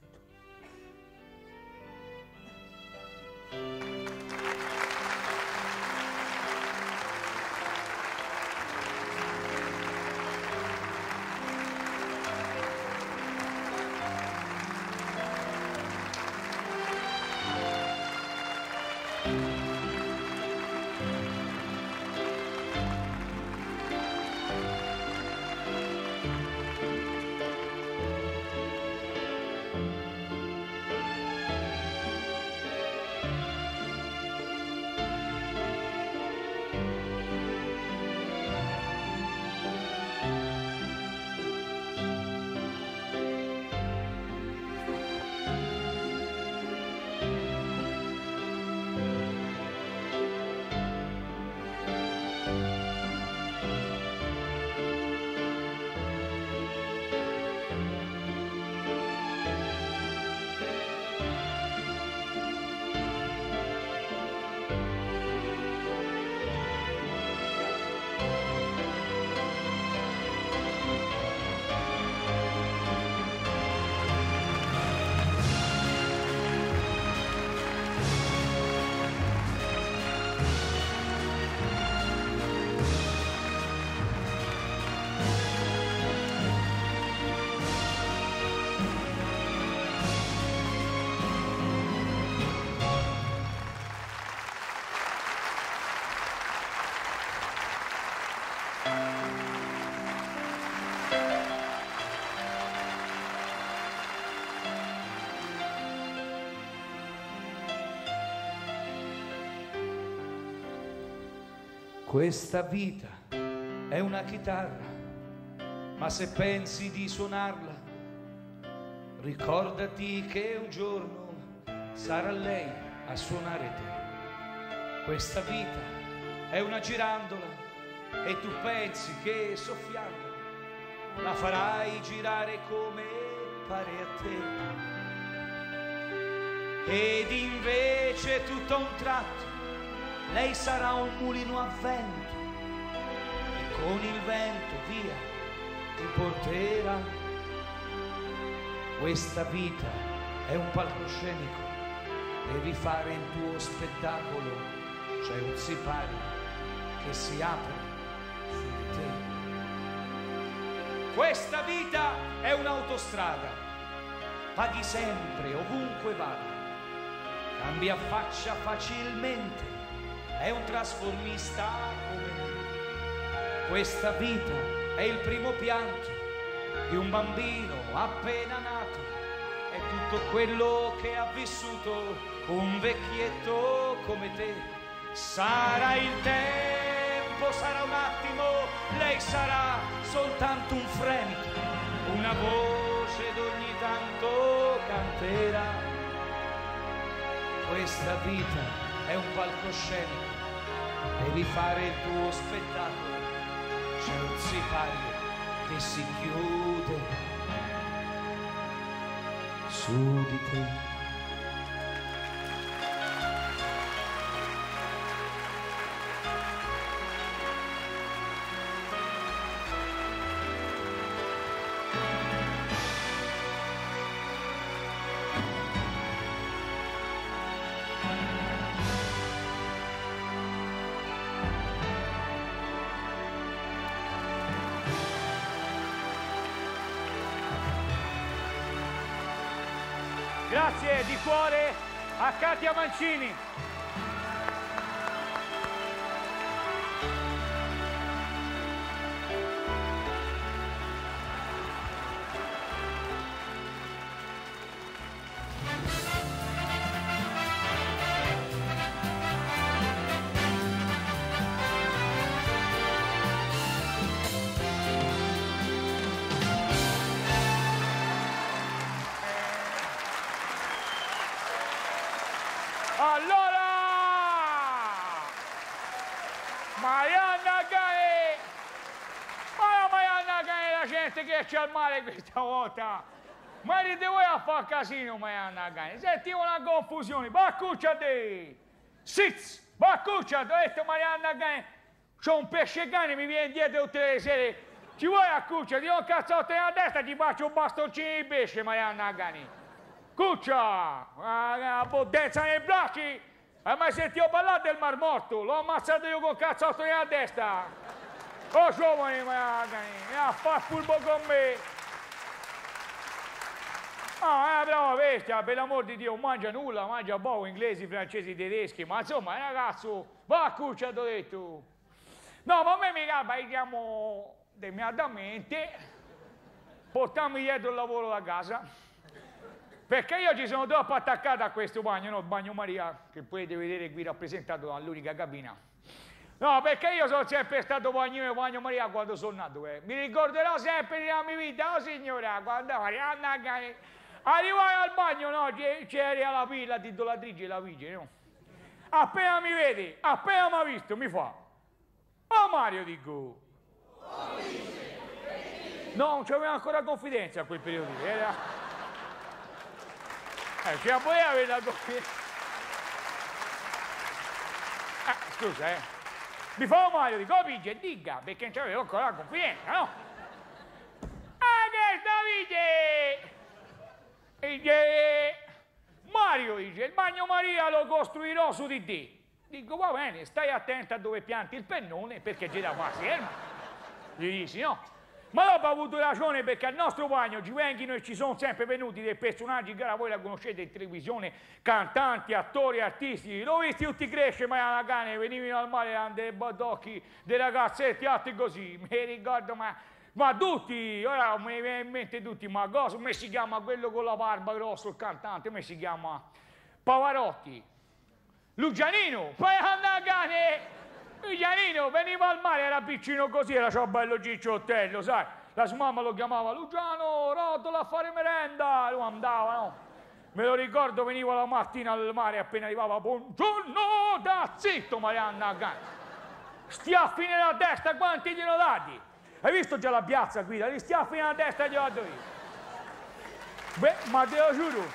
Questa vita è una chitarra, ma se pensi di suonarla, ricordati che un giorno sarà lei a suonare te. Questa vita è una girandola e tu pensi che soffiandola la farai girare come pare a te. Ed invece tutto a un tratto lei sarà un mulino a vento e con il vento via ti porterà. Questa vita è un palcoscenico, devi fare il tuo spettacolo, c'è un sipario che si apre su di te. Questa vita è un'autostrada, paghi sempre ovunque vada, cambia faccia facilmente, è un trasformista come me. Questa vita è il primo pianto di un bambino appena nato, è tutto quello che ha vissuto un vecchietto come te. Sarà il tempo, sarà un attimo, lei sarà soltanto un fremito, una voce d'ogni tanto canterà. Questa vita è un palcoscenico, devi fare il tuo spettacolo, c'è un sipario che si chiude su di te. Grazie di cuore a Katia Mancini. Allora, Marianna Gane, ma Marianna Gane, la gente che c'è al mare questa volta, ma dite voi a fare casino, Marianna Gane, sentivo una confusione, baccuccia te, Siz, baccuccia, ho detto Marianna Gane, c'ho un pesce cane, mi viene dietro tutte le sere, ci vuoi a cuccia, ti do un cazzotto nella testa, ti faccio un bastoncino di pesce, Marianna Gane. Cuccia, la boddenza nei bracci, hai mai sentito parlare del Mar Morto? L'ho ammazzato io con cazzotto nella testa. Oh giovane, magari, a far furbo con me. Ah, è una brava bestia, per l'amor di Dio, non mangia nulla, mangia poco, inglesi, francesi, tedeschi, ma insomma, ragazzo, va a cuccia, t'ho detto. No, ma a me mi capa, diciamo, immediatamente, portarmi dietro il lavoro da casa. Perché io ci sono troppo attaccato a questo bagno, no? Il bagno Maria, che potete vedere qui rappresentato dall'unica cabina. No, perché io sono sempre stato bagno, bagno Maria quando sono nato, eh. Mi ricorderò sempre della mia vita, oh signora, quando Marianna Gane arrivai al bagno, no? C'era la, la titolatrice, la vice, no? Appena mi vede, appena mi ha visto, mi fa, oh Mario, dico. No, non c'aveva ancora confidenza a quel periodo, era... Eh, ce la puoi avere la confidenza? Ah, scusa, eh. Mi fa Mario, dico, oh, Vige, dica, perché non c'avevo ancora la confidenza, no? Ah, che sta Vige! Dice, Mario, dice, il bagno Maria lo costruirò su di te. Dico, va bene, stai attento a dove pianti il pennone, perché c'è da quasi, eh? Gli dici, no? Ma dopo ha avuto ragione perché al nostro bagno ci vengono e ci sono sempre venuti dei personaggi che ora voi la conoscete in televisione, cantanti, attori, artisti, l'ho visti tutti crescere, ma alla cane, venivano al mare, erano dei badocchi, dei ragazzetti, altri così, mi ricordo, ma, ma tutti, ora mi viene in mente tutti, ma cosa, come si chiama quello con la barba grossa, il cantante, come si chiama? Pavarotti, Lucianino, poi alla cane, Il Gianino veniva al mare, era piccino così, era ciò bello cicciottello, sai? La sua mamma lo chiamava Luciano, rotola a fare merenda, lui andava, no? Me lo ricordo, veniva la mattina al mare, appena arrivava, buongiorno, da zitto Marianna Gani. Stiaffi nella testa, quanti glielo dati? Hai visto già la piazza qui? Gli stiaffi nella testa glielo do io. Beh, ma te lo giuro.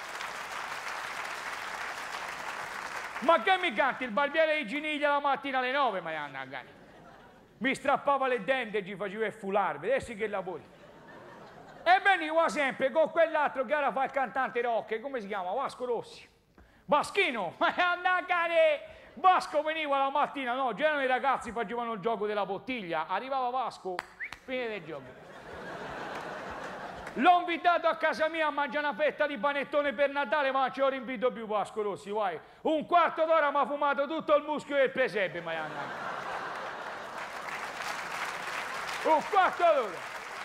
Ma che mi canti il barbiere di Giniglia la mattina alle nove, Marianna Gani? Mi strappava le denti e ci faceva il foulard, vedessi che lavori. E veniva sempre con quell'altro che ora fa il cantante rock, come si chiama? Vasco Rossi. Vaschino, Marianna Gani! Vasco veniva la mattina, no, c'erano i ragazzi, facevano il gioco della bottiglia, arrivava Vasco, fine del gioco. L'ho invitato a casa mia a mangiare una fetta di panettone per Natale, ma non ci ho riempito più Vasco Rossi, vai. Un quarto d'ora mi ha fumato tutto il muschio del presepe, Marianna. Un quarto d'ora.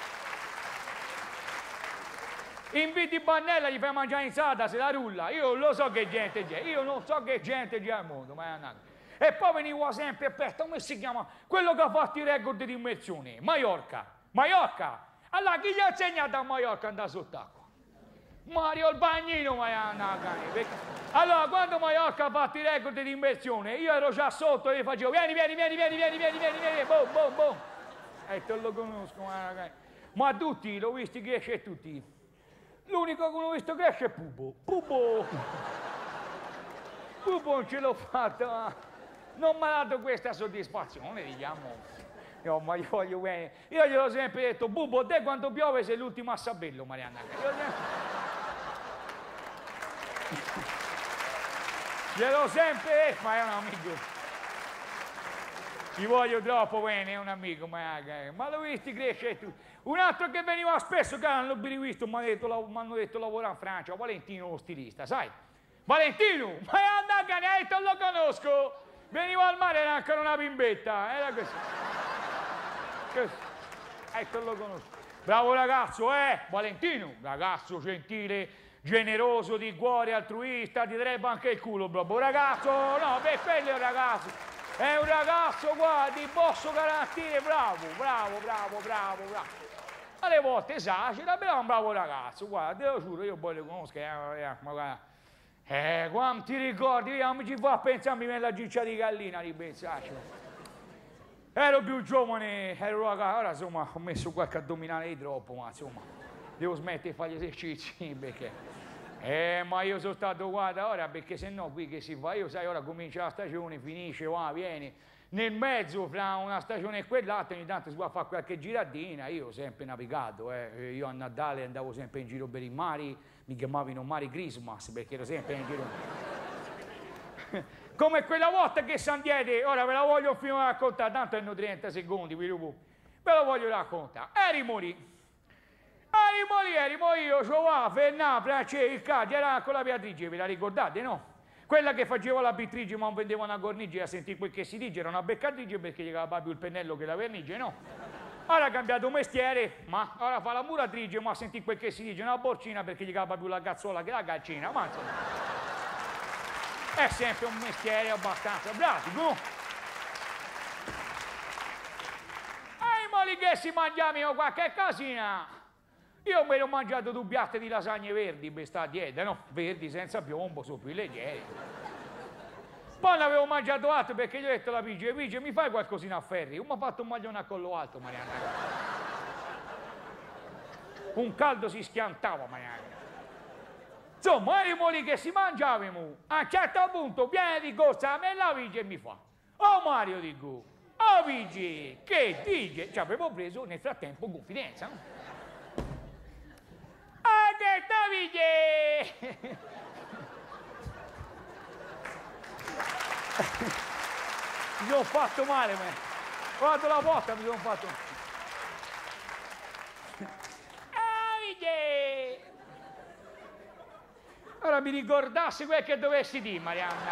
Inviti Bannella, gli fai mangiare insalata, se la rulla. Io non lo so che gente c'è, io non so che gente c'è al mondo, Marianna. E poi veniva sempre aperto, come si chiama? Quello che ha fatto i record di immersione, Maiorca. Maiorca! Allora, chi gli ha insegnato a Maiorca andare sott'acqua? Mario il bagnino, Marianna. Allora, quando Maiorca ha fatto i record di immersione, io ero già sotto e gli facevo, vieni, vieni, vieni, vieni, vieni, vieni, vieni, vieni, boom, boom, boom. E te lo conosco, Marianna. Ma tutti, l'ho visto crescere tutti. L'unico che non ho visto crescere è Pupo. Pupo! Pupo non ce l'ho fatta, non mi ha dato questa soddisfazione, diciamo. Io, ma io voglio bene. Io gliel'ho sempre detto, Bubo, te quando piove sei l'ultimo a saperlo, Marianna. Io gliel'ho sempre detto, ma è un amico. Ti voglio troppo bene, è un amico, ma, ma lo visti crescere tu. Un altro che veniva spesso, che non l'ho visto, mi hanno detto lavora in Francia, Valentino lo stilista, sai? Valentino, ma anda che ne hai detto, lo conosco. Veniva al mare, era ancora una bimbetta, era così. Ecco, lo conosco. Bravo ragazzo, eh? Valentino, ragazzo gentile, generoso, di cuore, altruista, ti darebbe anche il culo, bravo ragazzo. No, per quello è un ragazzo. È un ragazzo, guarda, ti posso garantire, bravo, bravo, bravo, bravo, bravo. Alle volte esagera, però è un bravo ragazzo, guarda, te lo giuro, io poi lo conosco, eh, eh, ma guarda. Eh, quando ti ricordi, io mi ci fa a pensarmi nella ciccia di gallina di pensarci. Ero più giovane, ero ragazzo, ora insomma ho messo qualche addominale di troppo, ma insomma devo smettere di fare gli esercizi perché... Eh, ma io sono stato, guarda, ora perché se no qui che si fa? Io sai, ora comincia la stagione, finisce, va, vieni. Nel mezzo, fra una stagione e quell'altra, ogni tanto si va a fare qualche giradina, io ho sempre navigato, eh. Io a Natale andavo sempre in giro per i mari, mi chiamavano Mari Christmas perché ero sempre in giro... Come quella volta che San Diede, ora ve la voglio fino a raccontare, tanto hanno trenta secondi, ve lo voglio raccontare. Erimo lì, erimo lì, erimo io, Giovanni, Fernà, Francesco, il Cadi, era con la Beatrice, ve la ricordate, no? Quella che faceva la pittrice ma non vendeva una cornice a sentire quel che si dice, era una beccatrice perché gli aveva più il pennello che la vernice, no? Ora ha cambiato mestiere, ma ora fa la muratrice ma a sentire quel che si dice, una borcina perché gli aveva più la cazzola che la calcina, ma insomma... È sempre un mestiere abbastanza pratico. E ma lì che si mangiavano qualche casina. Io mi ero mangiato due piatti di lasagne verdi per sta dieta, no? Verdi senza piombo, sono più leggeri. Poi ne avevo mangiato altro perché gli ho detto alla Pigi, Pigi, mi fai qualcosina a ferri? Mi ha fatto un maglione a collo alto, Marianna. Un caldo si schiantava, Marianna. Insomma, erano lì che si mangiavano. A un certo punto viene di corsa a me la Vigi e mi fa: oh Mario, dico, oh Vigi, che dice? Ci avevo preso nel frattempo confidenza, no? Ah, che sta Vigi! Mi sono fatto male, ma guarda la volta mi sono fatto male. Ah, Vigi! Ora mi ricordassi quel che dovessi dire, Marianna.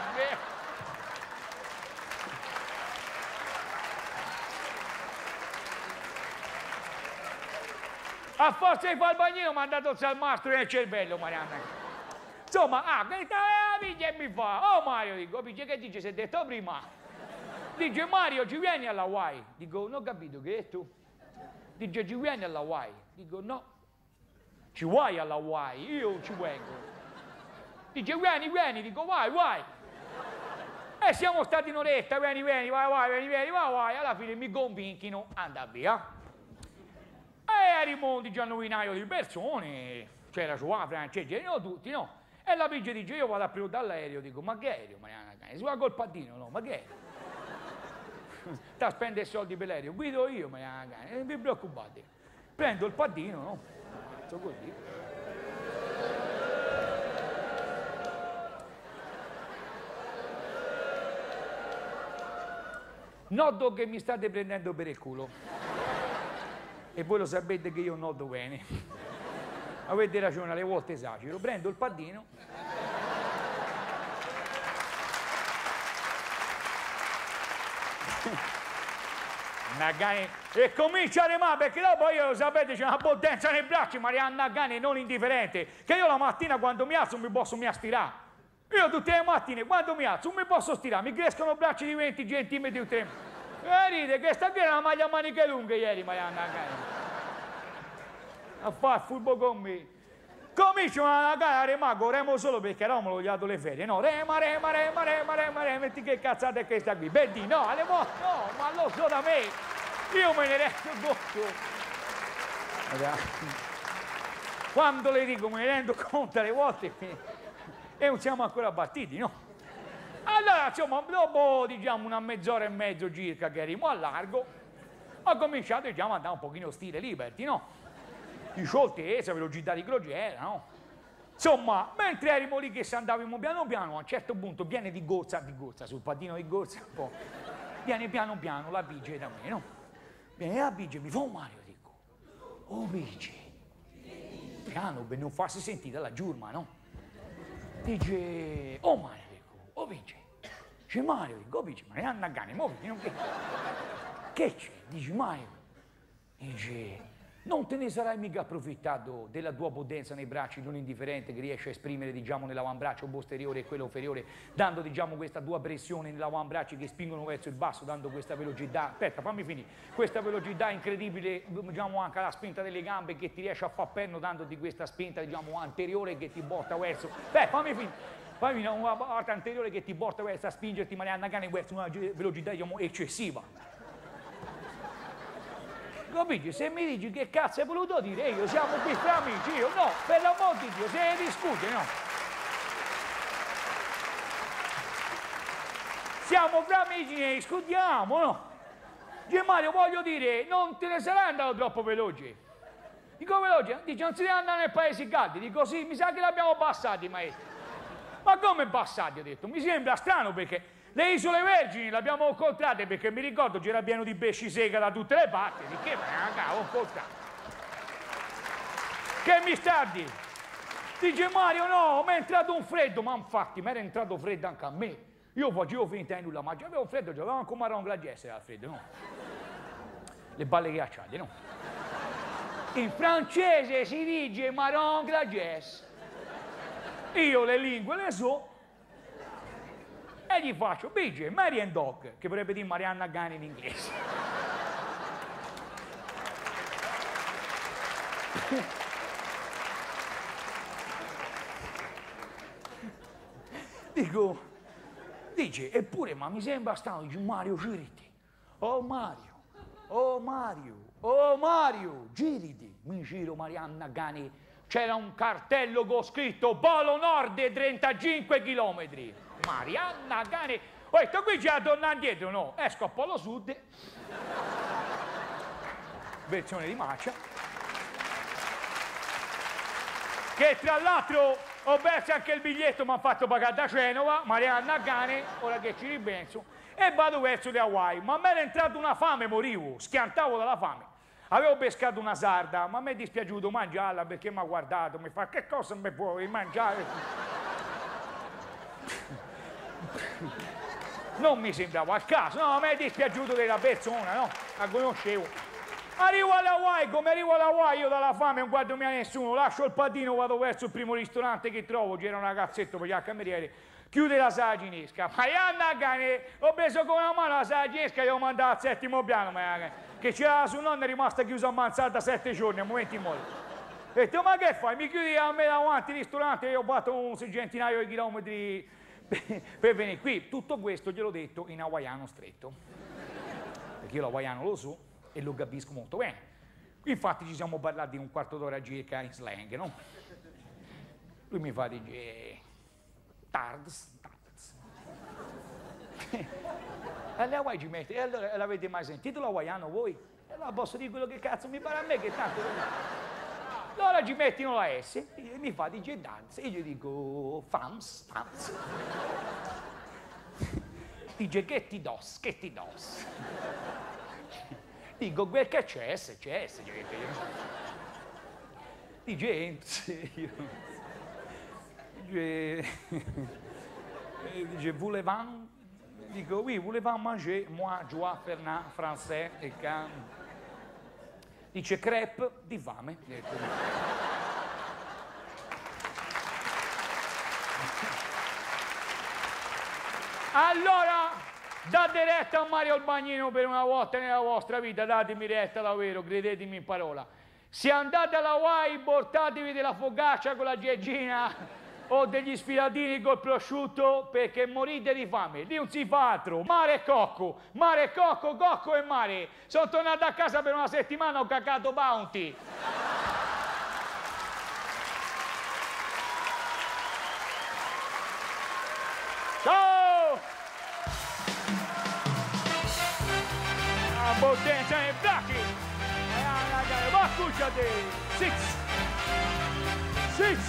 A forza di fare il bagnino mi ha dato il salmastro nel cervello, Marianna. Insomma, ah, che sta e mi fa, oh Mario, dico, che dice, si è detto prima. Dice Mario, ci vieni alla Hawaii? Dico, non ho capito, che hai tu? Dice, ci vieni alla Hawaii? Dico, no. Ci vuoi alla Hawaii? Io ci vengo. Dice, vieni, vieni. Dico, vai, vai. E siamo stati un'oretta, vieni, vieni, vai, vai, vieni, vieni, vai, vai. Alla fine mi convinchino, anda via. E arrivo di giannovinaio di persone, c'era sua francese, no, tutti, no. E la Pigge dice, io vado a prendere dall'aereo, dico, ma che aereo, Marianna Gani? Si va col paddino, no, ma che aereo? Sta a spendere soldi per l'aereo, guido io, Marianna Gani, non vi preoccupate. Prendo il paddino, no? Faccio così. Noto che mi state prendendo per il culo. E voi lo sapete che io noto bene. Avete ragione, alle volte esagero. Prendo il paddino. E comincia a remare, perché dopo io, lo sapete, c'è una potenza nei bracci, Marianna Gani non indifferente, che io la mattina quando mi alzo non mi posso mi stirare. Io tutte le mattine quando mi alzo non mi posso stirare, mi crescono bracci di venti centimetri o tre. E ride che sta qui una maglia a maniche lunghe ieri, Marianna Gani. A fare furbo con me. Comincio a gara a remare, remo solo perché Romolo gli ha dato le ferie, no? Rema, rema, rema, rema, rema, rema, metti che cazzata è questa qui. Vedi, no, alle volte no, ma lo so da me. Io me ne rendo conto. Quando le dico me ne rendo conto alle volte e non siamo ancora battiti, no? Allora, insomma, dopo, diciamo, una mezz'ora e mezzo circa che arrivo a largo, ho cominciato, diciamo, ad andare un pochino stile Liberty, no? Di scioltezza, velocità di crociera, no? Insomma, mentre ero lì che andavamo piano piano, a un certo punto viene di gorsa, di gorsa, sul pattino di gorsa, un po', viene piano piano la Pigge da me, no? Viene la Pigge, mi fa un Mario, dico, oh Pigge, piano per non farsi sentire la giurma, no? Dice, oh Mario, dico, oh Pigge, c'è Mario, dico, oh Pigge, ma ne hanno a gane, muoviti, non che... Che c'è? Dice Mario, dice... Non te ne sarai mica approfittato della tua potenza nei bracci non indifferente che riesci a esprimere, diciamo, nell'avambraccio posteriore e quello inferiore, dando, diciamo, questa tua pressione nell'avambraccio che spingono verso il basso, dando questa velocità, aspetta, fammi finire, questa velocità incredibile, diciamo, anche alla spinta delle gambe che ti riesce a far perno, dandoti questa spinta, diciamo, anteriore che ti porta verso, beh, fammi finire, fammi finire, una parte anteriore che ti porta verso a spingerti, Marianna Gani, verso una velocità, diciamo, eccessiva. Capisci? Se mi dici che cazzo hai voluto dire, io siamo qui fra amici, io no, per l'amor di Dio, se ne discute, no? Siamo fra amici, ne discutiamo, no? Dice Mario, voglio dire, non te ne sarai andato troppo veloce. Dico veloce? Dice, non si deve andare nei paesi caldi. Dico sì, mi sa che l'abbiamo passati, maestro. Ma come passati, ho detto? Mi sembra strano perché... Le Isole Vergini le abbiamo incontrate perché mi ricordo c'era pieno di pesci secca da tutte le parti. Di che me ho incontrato? Che mi sta a dire? Dice Mario, no, mi è entrato un freddo. Ma infatti mi era entrato freddo anche a me. Io facevo finta di nulla, ma già avevo freddo, già avevo anche un marron glaciere al freddo, no? Le balle ghiacciate, no? In francese si dice marron glaciere. Io le lingue le so. E gli faccio, Pigge, Mary and Dog, che vorrebbe dire Marianna Gani in inglese. Dico, dice, eppure, ma mi sembra strano, dice Mario, giriti. Oh Mario, oh Mario, oh Mario, giriti. Mi giro, Marianna Gani, c'era un cartello con scritto Polo Nord trentacinque chilometri. Marianna Gani, ho detto qui c'è da tornare indietro, no? Esco a Polo Sud, versione di marcia, che tra l'altro ho perso anche il biglietto, mi ha fatto pagare da Genova, Marianna Gani, ora che ci ripenso, e vado verso le Hawaii, ma a me era entrata una fame, morivo, schiantavo dalla fame. Avevo pescato una sarda, ma a me è dispiaciuto mangiarla perché mi ha guardato, mi fa, che cosa mi puoi mangiare? Non mi sembrava al caso, no, a me è dispiaciuto della persona, no? La conoscevo. Arrivo alle Hawaii, come arrivo alle Hawaii, io dalla fame non guardo mai a nessuno, lascio il pattino, vado verso il primo ristorante che trovo, c'era una cazzetta per gli camerieri, chiude la sala cinesca. Ma io andavo, ho preso con una mano la sala cinesca e l'ho mandata al settimo piano, ma che c'era su nonna è rimasta chiusa a mansarda sette giorni, a momenti molti. Ho detto, ma che fai? Mi chiudi a me davanti al ristorante e io ho fatto un centinaio di chilometri per venire qui. Tutto questo gliel'ho detto in hawaiano stretto, perché io l'hawaiano lo so e lo capisco molto bene. Infatti ci siamo parlati un quarto d'ora circa in slang, no? Lui mi fa, dice, tards, tards. E alle Hawaii ci mette, e allora l'avete mai sentito l'hawaiano voi? E allora posso dire quello che cazzo mi pare a me, che tanto... Allora ci mettono la S, e mi fa, dice, dance, e io dico, fams, fams. Dice, che ti dos, che ti dos. Dico, quel che c'è, se c'è, se c'è. Dice, dice, dice, voulevant, dico, oui, voulevant manger, moi, Joie, Fernand, français, e can. Dice, crepe di fame. Allora, date retta a Mario il Bagnino per una volta nella vostra vita, datemi retta davvero, credetemi in parola. Se andate alla Hawaii, portatevi della focaccia con la geggina o degli sfilatini col prosciutto perché morite di fame. Lì non si fa altro. Mare e cocco, mare e cocco, cocco e mare. Sono tornato a casa per una settimana, ho cacato Bounty. Ciao! A potenza e blacchi! Ma scusate! Six! Six!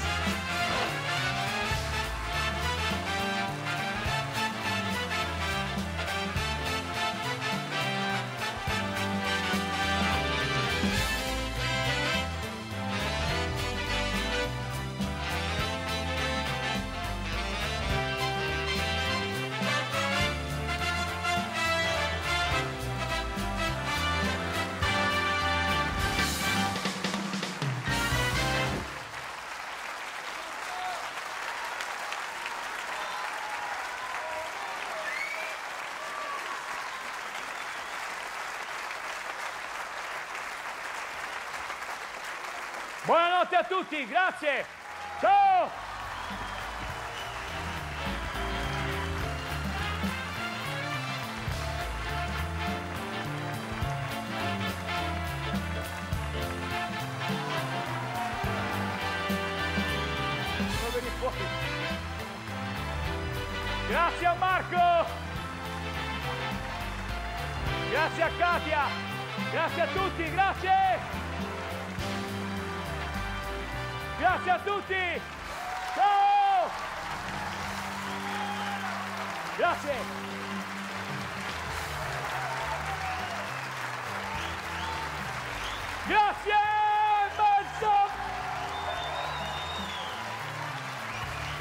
Buonanotte a tutti, grazie! Ciao! Grazie a Marco! Grazie a Katia! Grazie a tutti, grazie! Grazie a tutti! Ciao! Grazie! Grazie! Mezzo!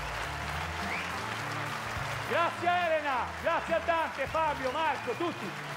Grazie Elena! Grazie a Dante, Fabio, Marco, tutti!